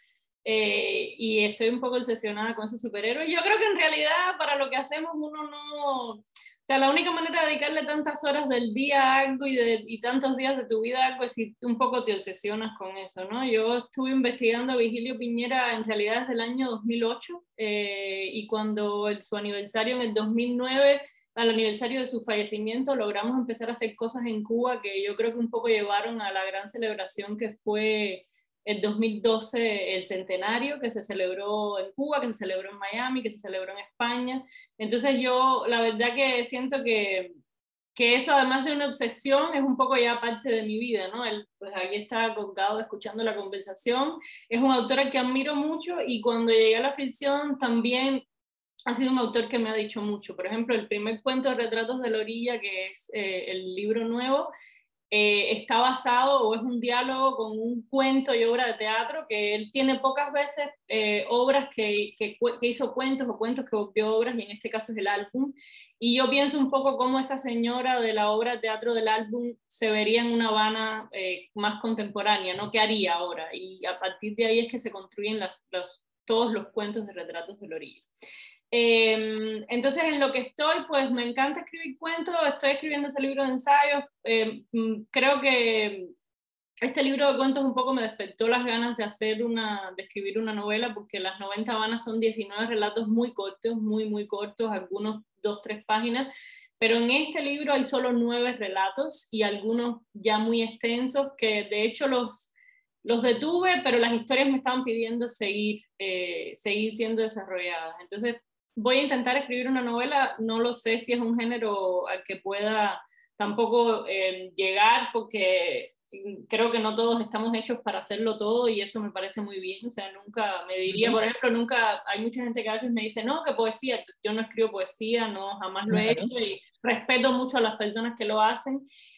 y estoy un poco obsesionada con esos superhéroes. Yo creo que en realidad para lo que hacemos uno no... O sea, la única manera de dedicarle tantas horas del día a algo y tantos días de tu vida a algo es si un poco te obsesionas con eso, ¿no? Yo estuve investigando a Virgilio Piñera en realidad desde el año 2008 y cuando su aniversario en el 2009, al aniversario de su fallecimiento, logramos empezar a hacer cosas en Cuba que yo creo que un poco llevaron a la gran celebración que fue el 2012 el centenario que se celebró en Cuba, que se celebró en Miami, que se celebró en España. Entonces yo la verdad que siento que eso además de una obsesión es un poco ya parte de mi vida, ¿no? Pues ahí está colgado escuchando la conversación. Es un autor al que admiro mucho y cuando llegué a la ficción también ha sido un autor que me ha dicho mucho. Por ejemplo, el primer cuento, Retratos de la Orilla, que es el libro nuevo, está basado o es un diálogo con un cuento y obra de teatro que él tiene pocas veces obras que hizo cuentos o cuentos que volvió obras y en este caso es el álbum y yo pienso un poco cómo esa señora de la obra de teatro del álbum se vería en una Habana más contemporánea, ¿no? ¿Qué haría ahora? Y a partir de ahí es que se construyen todos los cuentos de Retratos de la Orilla. Entonces en lo que estoy, pues me encanta escribir cuentos, estoy escribiendo ese libro de ensayos, creo que este libro de cuentos un poco me despertó las ganas de escribir una novela, porque las 90 Habanas son 19 relatos muy cortos, muy cortos, algunos 2-3 páginas, pero en este libro hay solo 9 relatos y algunos ya muy extensos que de hecho los detuve, pero las historias me estaban pidiendo seguir siendo desarrolladas. Entonces voy a intentar escribir una novela, no lo sé si es un género al que pueda tampoco llegar, porque creo que no todos estamos hechos para hacerlo todo y eso me parece muy bien, o sea, nunca me diría, por ejemplo, nunca, hay mucha gente que a veces me dice, no, que poesía, yo no escribo poesía, no, jamás lo he hecho y respeto mucho a las personas que lo hacen.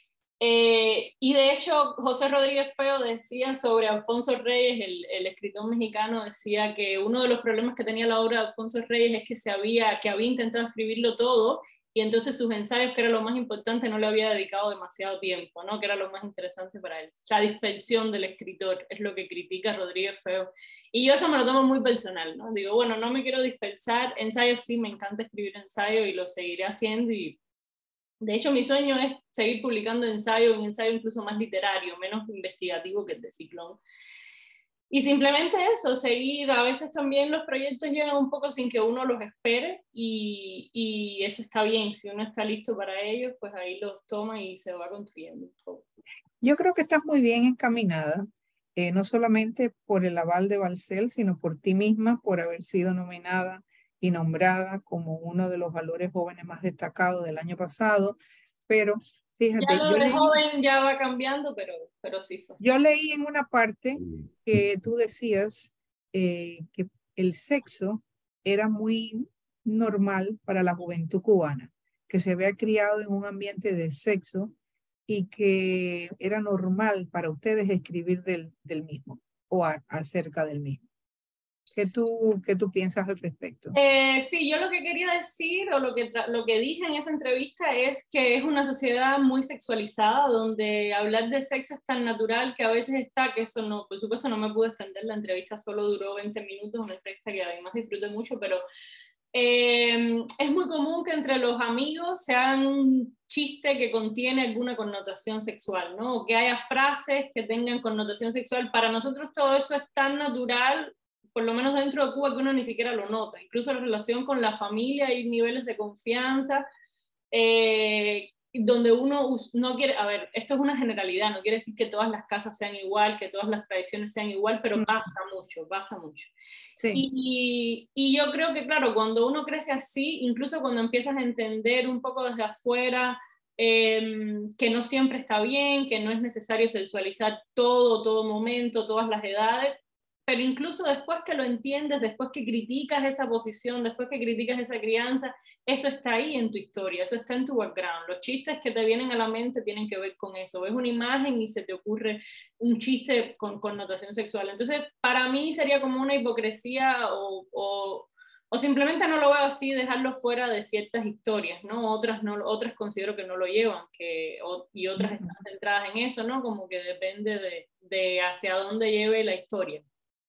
Y de hecho, José Rodríguez Feo decía sobre Alfonso Reyes, el escritor mexicano, decía que uno de los problemas que tenía la obra de Alfonso Reyes es que había intentado escribirlo todo, y entonces sus ensayos, que era lo más importante, no le había dedicado demasiado tiempo, ¿no? Que era lo más interesante para él. La dispersión del escritor es lo que critica Rodríguez Feo. Y yo eso me lo tomo muy personal, ¿no? Digo, bueno, no me quiero dispersar, ensayos sí, me encanta escribir ensayos y lo seguiré haciendo, y de hecho mi sueño es seguir publicando ensayo, un ensayo incluso más literario, menos investigativo que el de Ciclón. Y simplemente eso, seguir, a veces también los proyectos llegan un poco sin que uno los espere, y eso está bien, si uno está listo para ellos, pues ahí los toma y se va construyendo un poco. Yo creo que estás muy bien encaminada, no solamente por el aval de Balcel, sino por ti misma, por haber sido nominada y nombrada como uno de los valores jóvenes más destacados del año pasado, pero fíjate, ya lo de joven ya va cambiando, pero sí fue. Yo leí en una parte que tú decías que el sexo era muy normal para la juventud cubana, que se había criado en un ambiente de sexo y que era normal para ustedes escribir del mismo o acerca del mismo. ¿Qué tú piensas al respecto? Sí, yo lo que quería decir, o lo que dije en esa entrevista, es que es una sociedad muy sexualizada, donde hablar de sexo es tan natural que a veces está, que eso no, por supuesto no me pude extender, la entrevista solo duró 20 minutos, una entrevista que además disfruté mucho, pero es muy común que entre los amigos se hagan un chiste que contiene alguna connotación sexual, ¿no? O que haya frases que tengan connotación sexual. Para nosotros todo eso es tan natural, por lo menos dentro de Cuba, que uno ni siquiera lo nota. Incluso la relación con la familia, hay niveles de confianza donde uno no quiere, a ver, esto es una generalidad, no quiere decir que todas las casas sean igual, que todas las tradiciones sean igual, pero pasa mucho, pasa mucho. Sí. Y yo creo que, claro, cuando uno crece así, incluso cuando empiezas a entender un poco desde afuera que no siempre está bien, que no es necesario sexualizar todo momento, todas las edades, pero incluso después que lo entiendes, después que criticas esa posición, después que criticas esa crianza, eso está ahí en tu historia, eso está en tu background. Los chistes que te vienen a la mente tienen que ver con eso. Ves una imagen y se te ocurre un chiste con connotación sexual. Entonces, para mí sería como una hipocresía o simplemente no lo veo así, dejarlo fuera de ciertas historias, ¿no? Otras considero que no lo llevan, y otras están centradas en eso, ¿no? Como que depende de hacia dónde lleve la historia.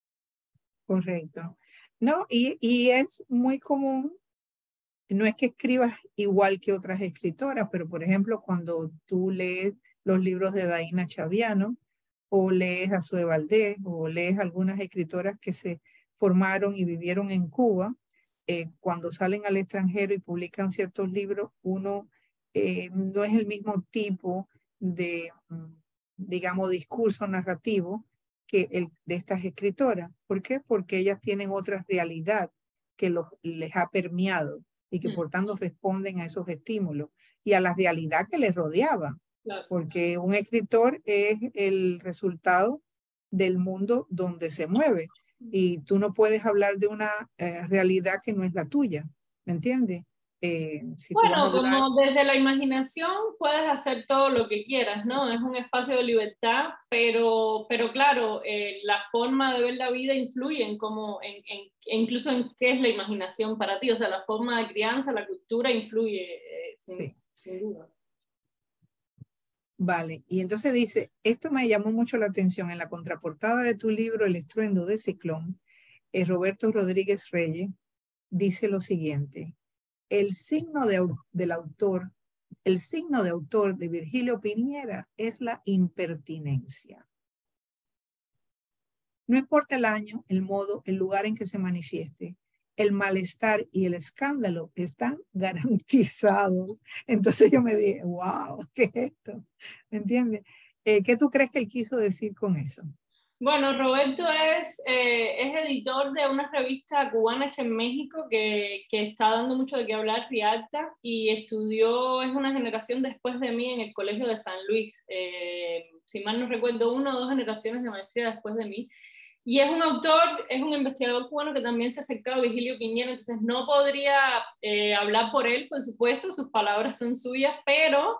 Correcto. No, y es muy común, no es que escribas igual que otras escritoras, pero por ejemplo, cuando tú lees los libros de Daina Chaviano, o lees a Zoe Valdés, o lees algunas escritoras que se formaron y vivieron en Cuba, cuando salen al extranjero y publican ciertos libros, uno no es el mismo tipo de, digamos, discurso narrativo que el de estas escritoras. ¿Por qué? Porque ellas tienen otra realidad que les ha permeado y que por tanto responden a esos estímulos y a la realidad que les rodeaba. Claro. Porque un escritor es el resultado del mundo donde se mueve y tú no puedes hablar de una realidad que no es la tuya, ¿me entiendes? Si bueno, como desde la imaginación puedes hacer todo lo que quieras, ¿no? Es un espacio de libertad, pero claro, la forma de ver la vida influye incluso en qué es la imaginación para ti, o sea, la forma de crianza, la cultura influye, sin duda. Vale, y entonces dice, esto me llamó mucho la atención, en la contraportada de tu libro El estruendo de Ciclón, Roberto Rodríguez Reyes dice lo siguiente: el signo de autor de Virgilio Piñera es la impertinencia. No importa el año, el modo, el lugar en que se manifieste, el malestar y el escándalo están garantizados. Entonces yo me dije, wow, ¿qué es esto? ¿Me entiendes? ¿Qué tú crees que él quiso decir con eso? Bueno, Roberto es editor de una revista cubana hecha en México que está dando mucho de qué hablar, Rialta, y es una generación después de mí en el Colegio de San Luis, si mal no recuerdo, 1 o 2 generaciones de maestría después de mí. Y es un autor, es un investigador cubano que también se ha acercado a Virgilio Piñera, entonces no podría hablar por él, por supuesto, sus palabras son suyas, pero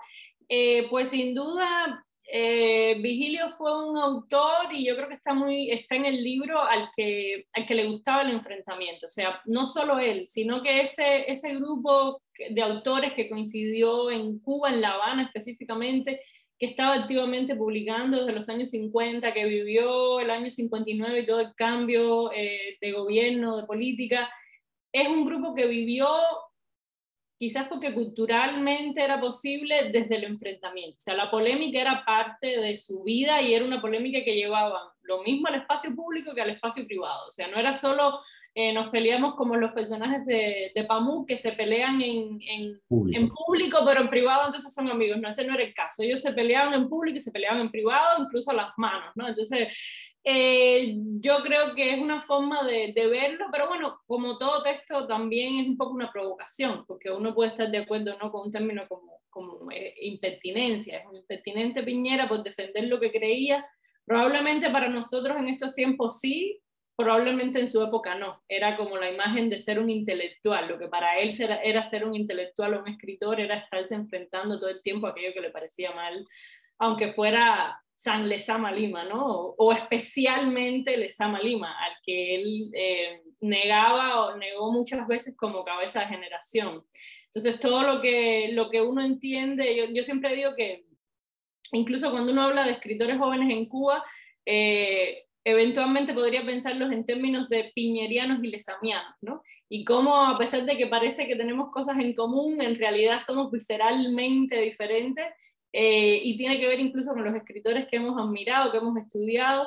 Pues sin duda, Vigilio fue un autor y yo creo que está en el libro al que le gustaba el enfrentamiento. O sea, no solo él, sino que ese grupo de autores que coincidió en Cuba, en La Habana específicamente, que estaba activamente publicando desde los años 50, que vivió el año 59 y todo el cambio de gobierno, de política, es un grupo que vivió quizás porque culturalmente era posible desde el enfrentamiento. O sea, la polémica era parte de su vida y era una polémica que llevaban lo mismo al espacio público que al espacio privado. O sea, no era solo nos peleamos como los personajes de Pamuk que se pelean en público, pero en privado entonces son amigos. No, ese no era el caso. Ellos se peleaban en público y se peleaban en privado, incluso a las manos, ¿no? Entonces, yo creo que es una forma de verlo, pero bueno, como todo texto también es un poco una provocación, porque uno puede estar de acuerdo no con un término como impertinencia. Es un impertinente Piñera por defender lo que creía. Probablemente para nosotros en estos tiempos sí, probablemente en su época no. Era como la imagen de ser un intelectual. Lo que para él era ser un intelectual o un escritor, era estarse enfrentando todo el tiempo a aquello que le parecía mal, aunque fuera San Lezama Lima, ¿no? O especialmente Lezama Lima, al que él negaba o negó muchas veces como cabeza de generación. Entonces todo lo que uno entiende, yo siempre digo que incluso cuando uno habla de escritores jóvenes en Cuba, eventualmente podría pensarlos en términos de piñerianos y lezamianos, ¿no? Y cómo a pesar de que parece que tenemos cosas en común, en realidad somos visceralmente diferentes, y tiene que ver incluso con los escritores que hemos admirado, que hemos estudiado,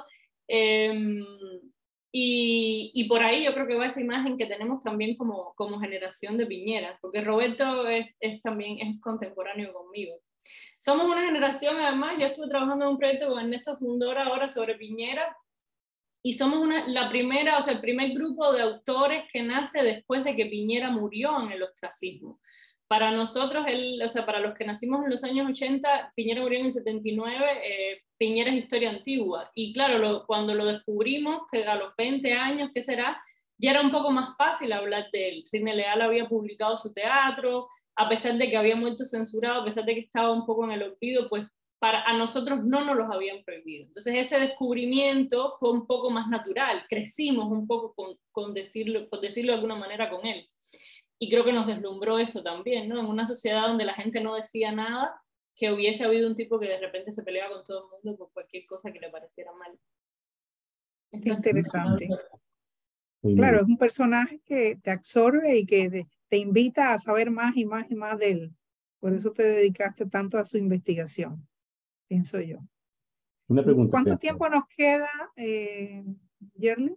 y por ahí yo creo que va esa imagen que tenemos también como generación de Piñera, porque Roberto también es contemporáneo conmigo. Somos una generación, además, yo estuve trabajando en un proyecto con Ernesto Fundora ahora sobre Piñera, y somos la primera, o sea, el primer grupo de autores que nace después de que Piñera murió en el ostracismo. Para nosotros, o sea, para los que nacimos en los años 80, Piñera murió en el 79, Piñera es historia antigua. Y claro, cuando lo descubrimos, que a los 20 años, ¿qué será? Ya era un poco más fácil hablar de él. René Leal había publicado su teatro, a pesar de que había muerto censurado, a pesar de que estaba un poco en el olvido, pues a nosotros no nos los habían prohibido. Entonces ese descubrimiento fue un poco más natural, crecimos un poco por decirlo de alguna manera con él. Y creo que nos deslumbró eso también, ¿no? En una sociedad donde la gente no decía nada, que hubiese habido un tipo que de repente se peleaba con todo el mundo por cualquier cosa que le pareciera mal. Qué interesante. Claro, es un personaje que te absorbe y que te invita a saber más y más y más de él. Por eso te dedicaste tanto a su investigación, pienso yo. Una pregunta. ¿Cuánto tiempo nos queda, Yerli?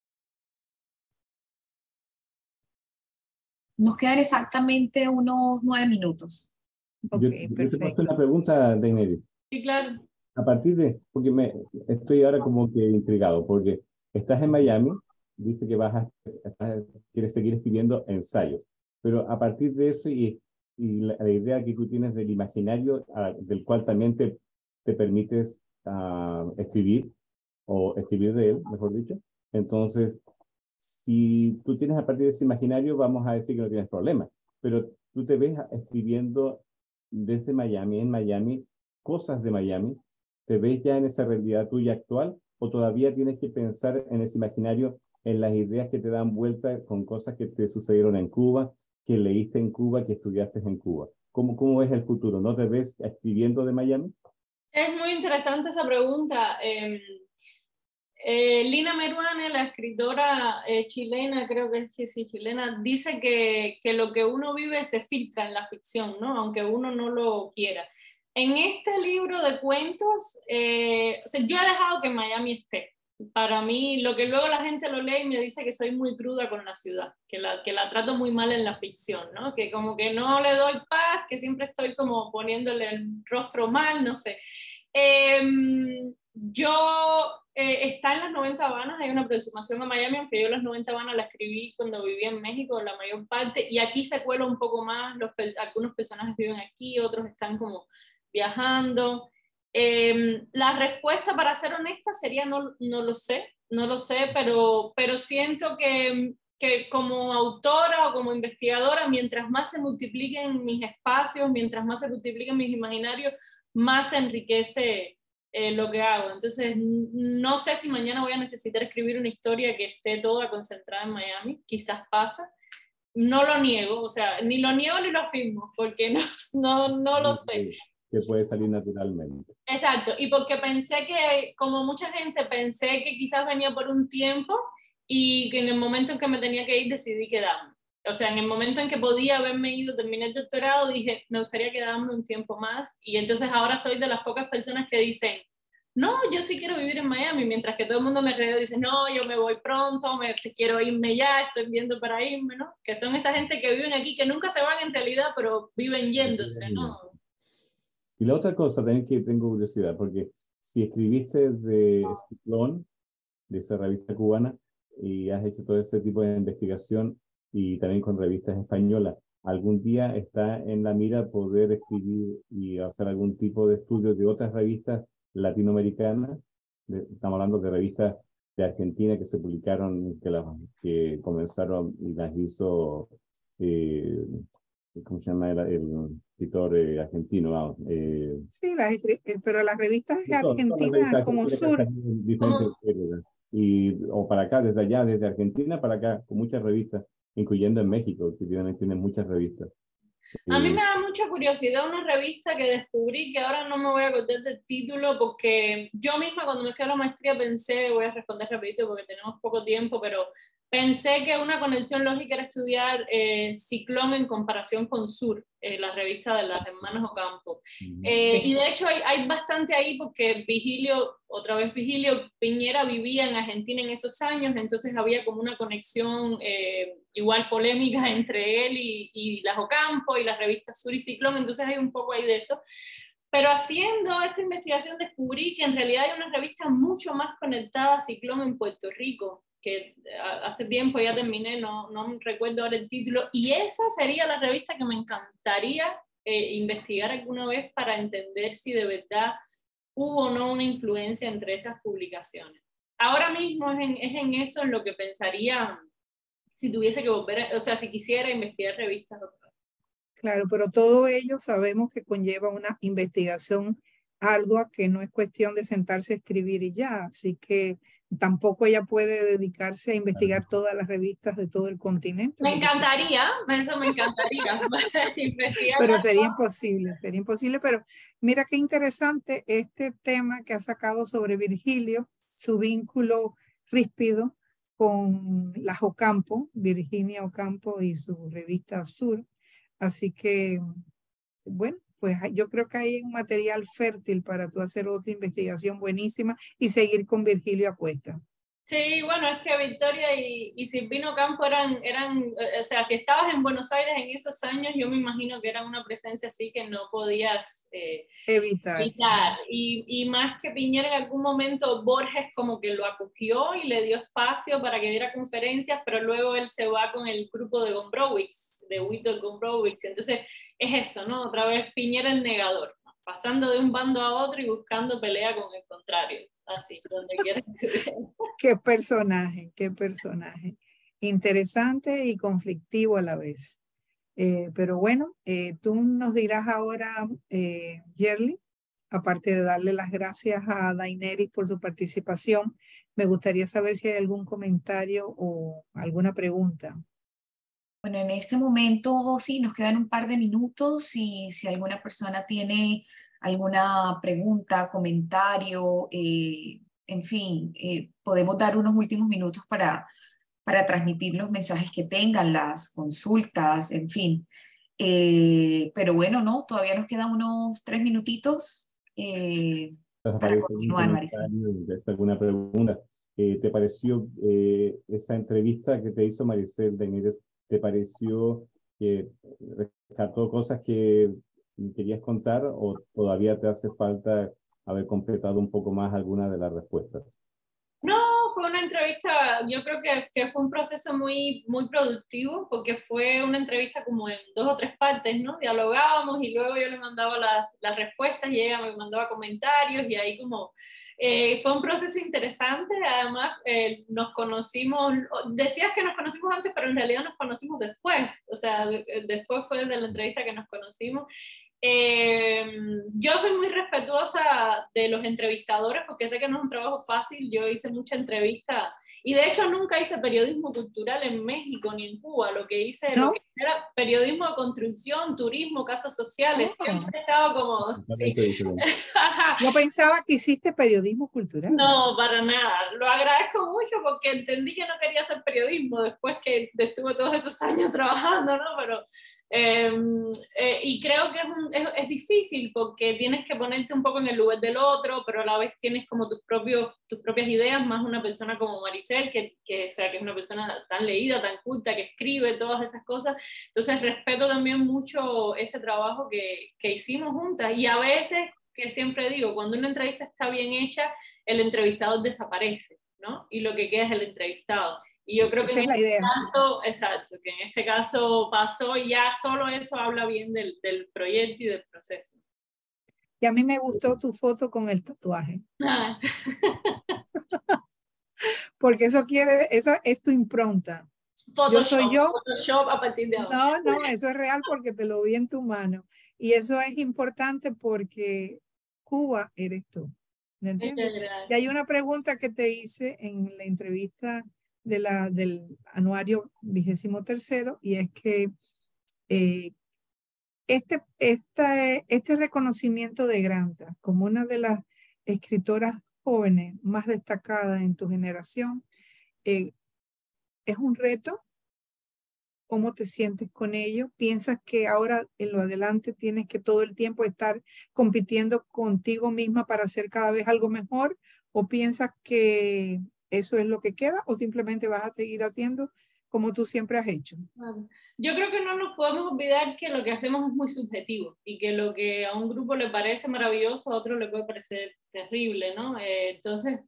Nos quedan exactamente unos 9 minutos. Okay, yo te perfecto. una pregunta, Daenerys. Sí, claro. A partir porque estoy ahora como que intrigado, porque estás en Miami, dice que quieres seguir escribiendo ensayos, pero a partir de eso y la idea que tú tienes del imaginario, del cual también te permites escribir, o escribir de él, mejor dicho, entonces, si tú tienes a partir de ese imaginario, vamos a decir que no tienes problemas, pero tú te ves escribiendo desde Miami, en Miami, cosas de Miami. ¿Te ves ya en esa realidad tuya actual o todavía tienes que pensar en ese imaginario, en las ideas que te dan vuelta con cosas que te sucedieron en Cuba, que leíste en Cuba, que estudiaste en Cuba? ¿Cómo es el futuro? ¿No te ves escribiendo de Miami? Es muy interesante esa pregunta. Lina Meruane, la escritora chilena, creo que sí, chilena, dice que lo que uno vive se filtra en la ficción, ¿no? Aunque uno no lo quiera. En este libro de cuentos, o sea, yo he dejado que Miami esté. Para mí, lo que luego la gente lo lee y me dice que soy muy cruda con la ciudad, que la trato muy mal en la ficción, ¿no? Que como que no le doy paz, que siempre estoy como poniéndole el rostro mal, no sé. Está en las 90 Habanas, hay una aproximación a Miami, aunque yo las 90 Habanas la escribí cuando vivía en México, la mayor parte, y aquí se cuela un poco más, algunos personajes viven aquí, otros están como viajando. La respuesta, para ser honesta, sería no lo sé, pero siento que que como autora o como investigadora, mientras más se multipliquen mis espacios, mientras más se multipliquen mis imaginarios, más se enriquece lo que hago. Entonces, no sé si mañana voy a necesitar escribir una historia que esté toda concentrada en Miami, quizás pasa. No lo niego, o sea, ni lo niego ni lo afirmo, porque no lo sé. Que puede salir naturalmente. Exacto, y porque pensé que, como mucha gente, pensé que quizás venía por un tiempo y que en el momento en que me tenía que ir decidí quedarme. O sea, en el momento en que podía haberme ido, terminé el doctorado, dije, me gustaría quedarme un tiempo más. Y entonces ahora soy de las pocas personas que dicen, no, yo sí quiero vivir en Miami, mientras que todo el mundo me alrededor dice, no, yo me voy pronto, quiero irme ya, estoy viendo para irme, ¿no? Que son esa gente que viven aquí, que nunca se van en realidad, pero viven yéndose, ¿no? Y la otra cosa también que tengo curiosidad, porque si escribiste de Ciclón, de esa revista cubana, y has hecho todo ese tipo de investigación y también con revistas españolas, ¿algún día está en la mira poder escribir y hacer algún tipo de estudio de otras revistas latinoamericanas? Estamos hablando de revistas de Argentina que se publicaron, que comenzaron y las hizo, ¿cómo se llama el escritor argentino? Vamos, Sí, pero las revistas son las argentinas revistas como argentinas que Sur, están en diferentes épocas. O para acá, desde allá, desde Argentina para acá, con muchas revistas, incluyendo en México, que tienen muchas revistas. A mí me da mucha curiosidad una revista que descubrí, que ahora no me voy a acordar del título, porque yo misma cuando me fui a la maestría pensé, voy a responder rapidito porque tenemos poco tiempo, pero pensé que una conexión lógica era estudiar Ciclón en comparación con Sur, la revista de las hermanas Ocampo. Sí. Y de hecho hay bastante ahí porque otra vez Vigilio Piñera vivía en Argentina en esos años, entonces había como una conexión igual polémica entre él y las Ocampo y las revistas Sur y Ciclón, entonces hay un poco ahí de eso. Pero haciendo esta investigación descubrí que en realidad hay una revista mucho más conectada a Ciclón en Puerto Rico, que hace tiempo ya terminé, no recuerdo ahora el título, y esa sería la revista que me encantaría investigar alguna vez para entender si de verdad hubo o no una influencia entre esas publicaciones. Ahora mismo es en eso en lo que pensaría si tuviese que volver, o sea, si quisiera investigar revistas otra vez. Claro, pero todo ello sabemos que conlleva una investigación ardua, que no es cuestión de sentarse a escribir y ya, así que tampoco ella puede dedicarse a investigar todas las revistas de todo el continente. Me encantaría, eso me encantaría, investigar. Pero sería imposible, pero mira qué interesante este tema que ha sacado sobre Virgilio, su vínculo ríspido con las Ocampo, Virginia Ocampo y su revista Sur. Así que, bueno, pues yo creo que hay un material fértil para tú hacer otra investigación buenísima y seguir con Virgilio a cuesta. Sí, bueno, es que Victoria y Silvino Campo eran, o sea, si estabas en Buenos Aires en esos años, yo me imagino que eran una presencia así que no podías evitar. Y más que Piñera en algún momento, Borges como que lo acogió y le dio espacio para que diera conferencias, pero luego él se va con el grupo de Gombrowicz, de Witold Gombrowicz. Entonces es eso, ¿no? Otra vez Piñera el negador, ¿no? Pasando de un bando a otro y buscando pelea con el contrario. Así, donde quieras estudiar. Qué personaje. Interesante y conflictivo a la vez. Pero bueno, tú nos dirás ahora, Yerli, aparte de darle las gracias a Daenerys por su participación, me gustaría saber si hay algún comentario o alguna pregunta. Bueno, en este momento sí, nos quedan un par de minutos y si alguna persona tiene alguna pregunta, comentario, en fin, podemos dar unos últimos minutos para transmitir los mensajes que tengan, las consultas, en fin. Pero bueno, no, todavía nos quedan unos 3 minutitos para continuar, Maricel. ¿Alguna pregunta? ¿Te pareció esa entrevista que te hizo Maricel Daenerys? ¿Te pareció que rescató cosas que querías contar o todavía te hace falta haber completado un poco más alguna de las respuestas? No, fue una entrevista, yo creo que fue un proceso muy productivo, porque fue una entrevista como en 2 o 3 partes, ¿no? Dialogábamos y luego yo le mandaba las respuestas y ella me mandaba comentarios y ahí como Fue un proceso interesante, además nos conocimos, decías que nos conocimos antes, pero en realidad nos conocimos después, o sea, después fue de la entrevista que nos conocimos. Yo soy muy respetuosa de los entrevistadores porque sé que no es un trabajo fácil. Yo hice mucha entrevista y de hecho nunca hice periodismo cultural en México ni en Cuba. Lo que hice ¿No? lo que era periodismo de construcción, turismo, casos sociales. Siempre he estado como... Sí. Yo pensaba que hiciste periodismo cultural. No, para nada. Lo agradezco mucho porque entendí que no quería hacer periodismo después que estuve todos esos años trabajando, ¿no? Pero, y creo que es difícil porque tienes que ponerte un poco en el lugar del otro, pero a la vez tienes como tus propias ideas, más una persona como Maricel, o sea, que es una persona tan leída, tan culta, que escribe todas esas cosas. Entonces respeto también mucho ese trabajo que hicimos juntas y a veces, que siempre digo, cuando una entrevista está bien hecha, el entrevistador desaparece, ¿no? Y lo que queda es el entrevistado. Y yo creo que esa es la idea. caso, exacto, que en este caso pasó y ya solo eso habla bien del proyecto y del proceso. Y a mí me gustó tu foto con el tatuaje. Porque esa es tu impronta. Photoshop a partir de ahora. No, eso es real porque te lo vi en tu mano. Y eso es importante porque Cuba eres tú. ¿Me entiendes? Y hay una pregunta que te hice en la entrevista del anuario 23º y es que este reconocimiento de Granta como una de las escritoras jóvenes más destacadas en tu generación, ¿es un reto? ¿Cómo te sientes con ello? ¿Piensas que ahora en lo adelante tienes que todo el tiempo estar compitiendo contigo misma para hacer cada vez algo mejor? ¿O piensas que eso es lo que queda? ¿O simplemente vas a seguir haciendo como tú siempre has hecho? Yo creo que no nos podemos olvidar que lo que hacemos es muy subjetivo y que lo que a un grupo le parece maravilloso, a otro le puede parecer terrible, ¿no? Entonces,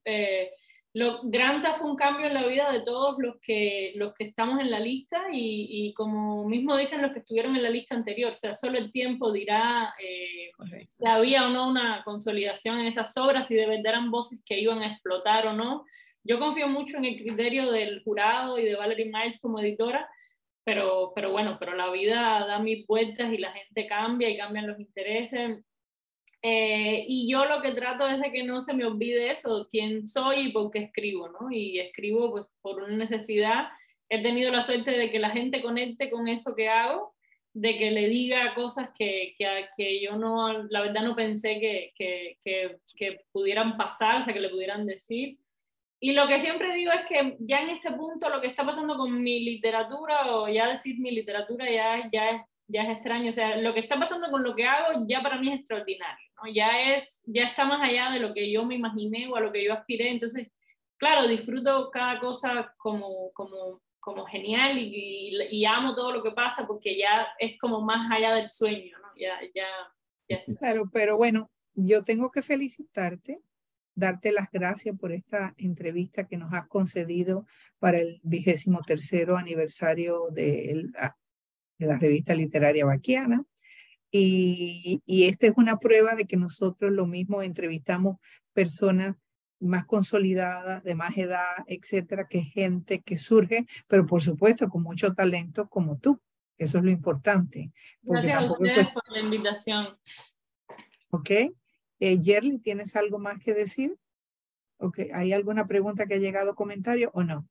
Granta fue un cambio en la vida de todos los que estamos en la lista y como mismo dicen los que estuvieron en la lista anterior, o sea, solo el tiempo dirá si había o no una consolidación en esas obras, si de verdad eran voces que iban a explotar o no. Yo confío mucho en el criterio del jurado y de Valerie Miles como editora, pero la vida da mil vueltas y la gente cambia y cambian los intereses. Y yo lo que trato es de que no se me olvide eso, quién soy y por qué escribo, ¿no? Y escribo pues por una necesidad. He tenido la suerte de que la gente conecte con eso que hago, de que le diga cosas que yo no, la verdad no pensé que pudieran pasar, o sea, que le pudieran decir. Y lo que siempre digo es que ya en este punto lo que está pasando con mi literatura, o ya decir mi literatura ya es extraño, o sea, lo que está pasando con lo que hago ya para mí es extraordinario, ¿no? Ya está más allá de lo que yo me imaginé o a lo que yo aspiré, entonces, claro, disfruto cada cosa como genial y amo todo lo que pasa porque ya es como más allá del sueño, ¿no? Ya está. Claro, pero bueno, yo tengo que felicitarte, darte las gracias por esta entrevista que nos has concedido para el 23º aniversario de la revista literaria Baquiana. Y esta es una prueba de que nosotros lo mismo entrevistamos personas más consolidadas, de más edad, etcétera, que gente que surge, pero por supuesto con mucho talento como tú. Eso es lo importante. Gracias a ustedes por la invitación. Ok. Yerli, ¿tienes algo más que decir? Okay. ¿Hay alguna pregunta que ha llegado, comentario o no?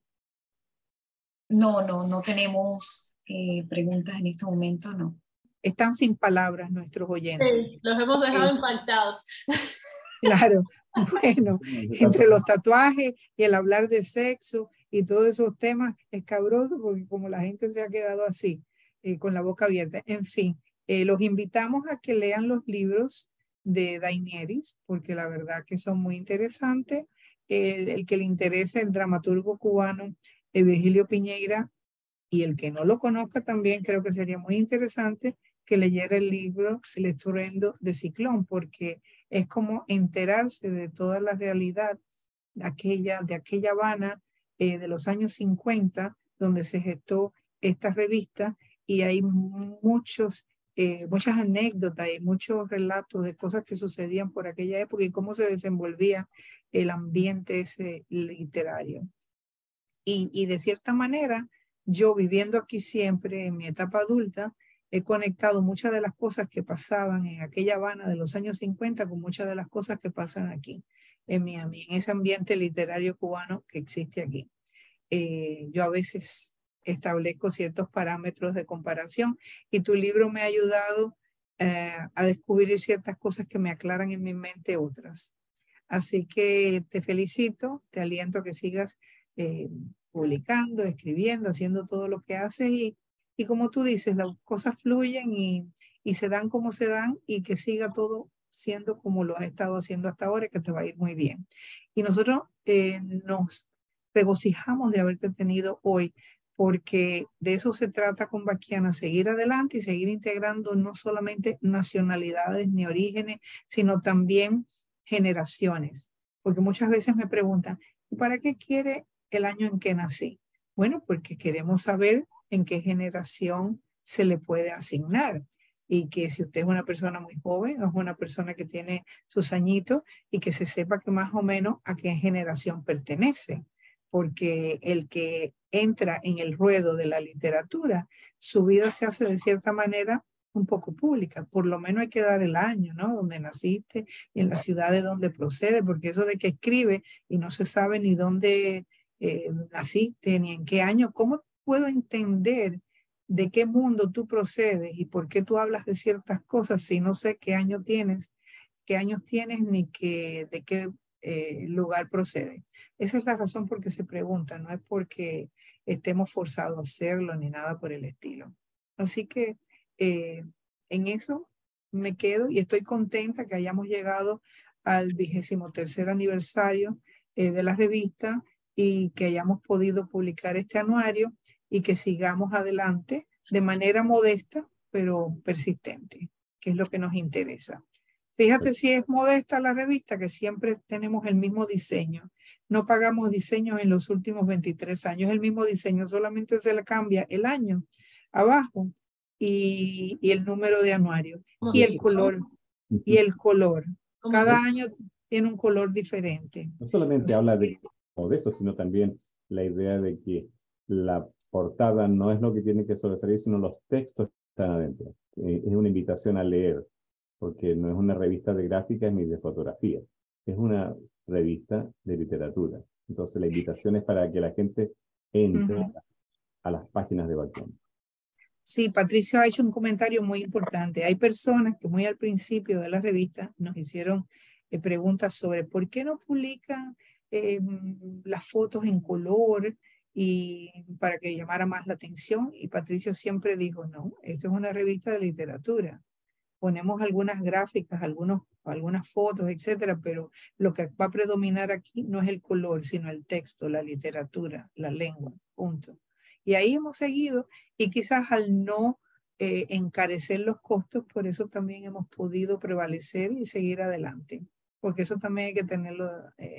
No tenemos preguntas en este momento, no. Están sin palabras nuestros oyentes. Sí, los hemos dejado impactados. Claro, bueno, entre los tatuajes y el hablar de sexo y todos esos temas escabrosos, porque como la gente se ha quedado así, con la boca abierta. En fin, los invitamos a que lean los libros de Danieris, porque la verdad que son muy interesantes. El que le interese el dramaturgo cubano Virgilio Piñeira, y el que no lo conozca también creo que sería muy interesante que leyera el libro El estruendo de Ciclón, porque es como enterarse de toda la realidad de aquella Habana de los años 50, donde se gestó esta revista, y hay muchos muchas anécdotas y muchos relatos de cosas que sucedían por aquella época y cómo se desenvolvía el ambiente ese literario. Y de cierta manera, yo viviendo aquí siempre en mi etapa adulta, he conectado muchas de las cosas que pasaban en aquella Habana de los años 50 con muchas de las cosas que pasan aquí en Miami, en ese ambiente literario cubano que existe aquí. Yo a veces establezco ciertos parámetros de comparación y tu libro me ha ayudado a descubrir ciertas cosas que me aclaran en mi mente otras. Así que te felicito, te aliento a que sigas publicando, escribiendo, haciendo todo lo que haces y como tú dices, las cosas fluyen y se dan como se dan y que siga todo siendo como lo has estado haciendo hasta ahora y que te va a ir muy bien. Y nosotros nos regocijamos de haberte tenido hoy porque de eso se trata con Baquiana, seguir adelante y seguir integrando no solamente nacionalidades ni orígenes, sino también generaciones. Porque muchas veces me preguntan, ¿para qué quiere el año en que nací? Bueno, porque queremos saber en qué generación se le puede asignar. Y que si usted es una persona muy joven o es una persona que tiene sus añitos y que se sepa que más o menos a qué generación pertenece. Porque el que entra en el ruedo de la literatura, su vida se hace de cierta manera un poco pública. Por lo menos hay que dar el año, ¿no? Donde naciste y en la ciudad de donde procede, porque eso de que escribe y no se sabe ni dónde naciste ni en qué año, ¿cómo puedo entender de qué mundo tú procedes y por qué tú hablas de ciertas cosas si no sé qué años tienes ni de qué lugar procede? Esa es la razón por que se pregunta, no es porque estemos forzados a hacerlo ni nada por el estilo. Así que en eso me quedo y estoy contenta que hayamos llegado al 23º aniversario de la revista y que hayamos podido publicar este anuario y que sigamos adelante de manera modesta, pero persistente, que es lo que nos interesa. Fíjate si es modesta la revista, que siempre tenemos el mismo diseño. No pagamos diseños en los últimos 23 años, el mismo diseño, solamente se le cambia el año abajo y el número de anuario y el color. Y el color. Cada año tiene un color diferente. No solamente habla de esto, sino también la idea de que la portada no es lo que tiene que sobresalir, sino los textos que están adentro. Es una invitación a leer, porque no es una revista de gráficas ni de fotografía, es una revista de literatura. Entonces la invitación es para que la gente entre a las páginas de Baquiana. Sí, Patricio ha hecho un comentario muy importante. Hay personas que muy al principio de la revista nos hicieron preguntas sobre por qué no publican las fotos en color y para que llamara más la atención. Y Patricio siempre dijo, no, esto es una revista de literatura. Ponemos algunas gráficas, algunas fotos, etcétera, pero lo que va a predominar aquí no es el color, sino el texto, la literatura, la lengua, punto. Y ahí hemos seguido y quizás al no encarecer los costos, por eso también hemos podido prevalecer y seguir adelante, porque eso también hay que tenerlo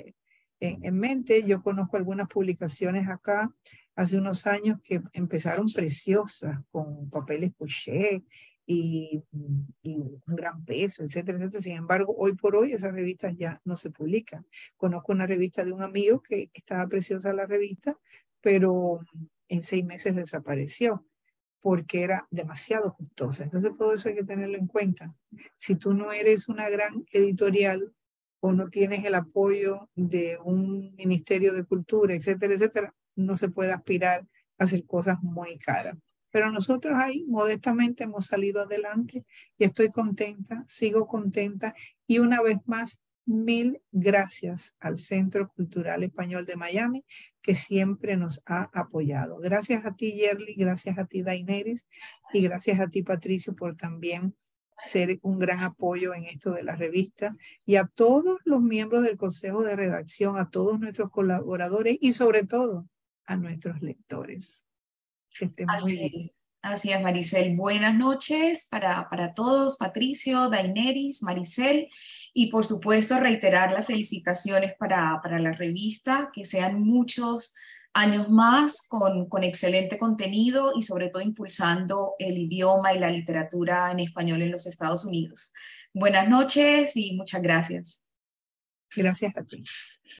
en mente. Yo conozco algunas publicaciones acá hace unos años que empezaron preciosas con papeles couché y un gran peso, etcétera, etcétera. Sin embargo, hoy por hoy esas revistas ya no se publican. Conozco una revista de un amigo que estaba preciosa la revista, pero en 6 meses desapareció porque era demasiado costosa. Entonces todo eso hay que tenerlo en cuenta. Si tú no eres una gran editorial o no tienes el apoyo de un ministerio de cultura, etcétera, etcétera, no se puede aspirar a hacer cosas muy caras. Pero nosotros ahí modestamente hemos salido adelante y estoy contenta, sigo contenta y una vez más, 1000 gracias al Centro Cultural Español de Miami que siempre nos ha apoyado. Gracias a ti, Yerli, gracias a ti, Daenerys, y gracias a ti, Patricio, por también ser un gran apoyo en esto de la revista y a todos los miembros del Consejo de Redacción, a todos nuestros colaboradores y sobre todo a nuestros lectores. Que estén muy bien. Así es, Maricel. Buenas noches para todos, Patricio, Daenerys, Maricel, y por supuesto reiterar las felicitaciones para la revista, que sean muchos años más con excelente contenido y sobre todo impulsando el idioma y la literatura en español en los Estados Unidos. Buenas noches y muchas gracias. Gracias a ti.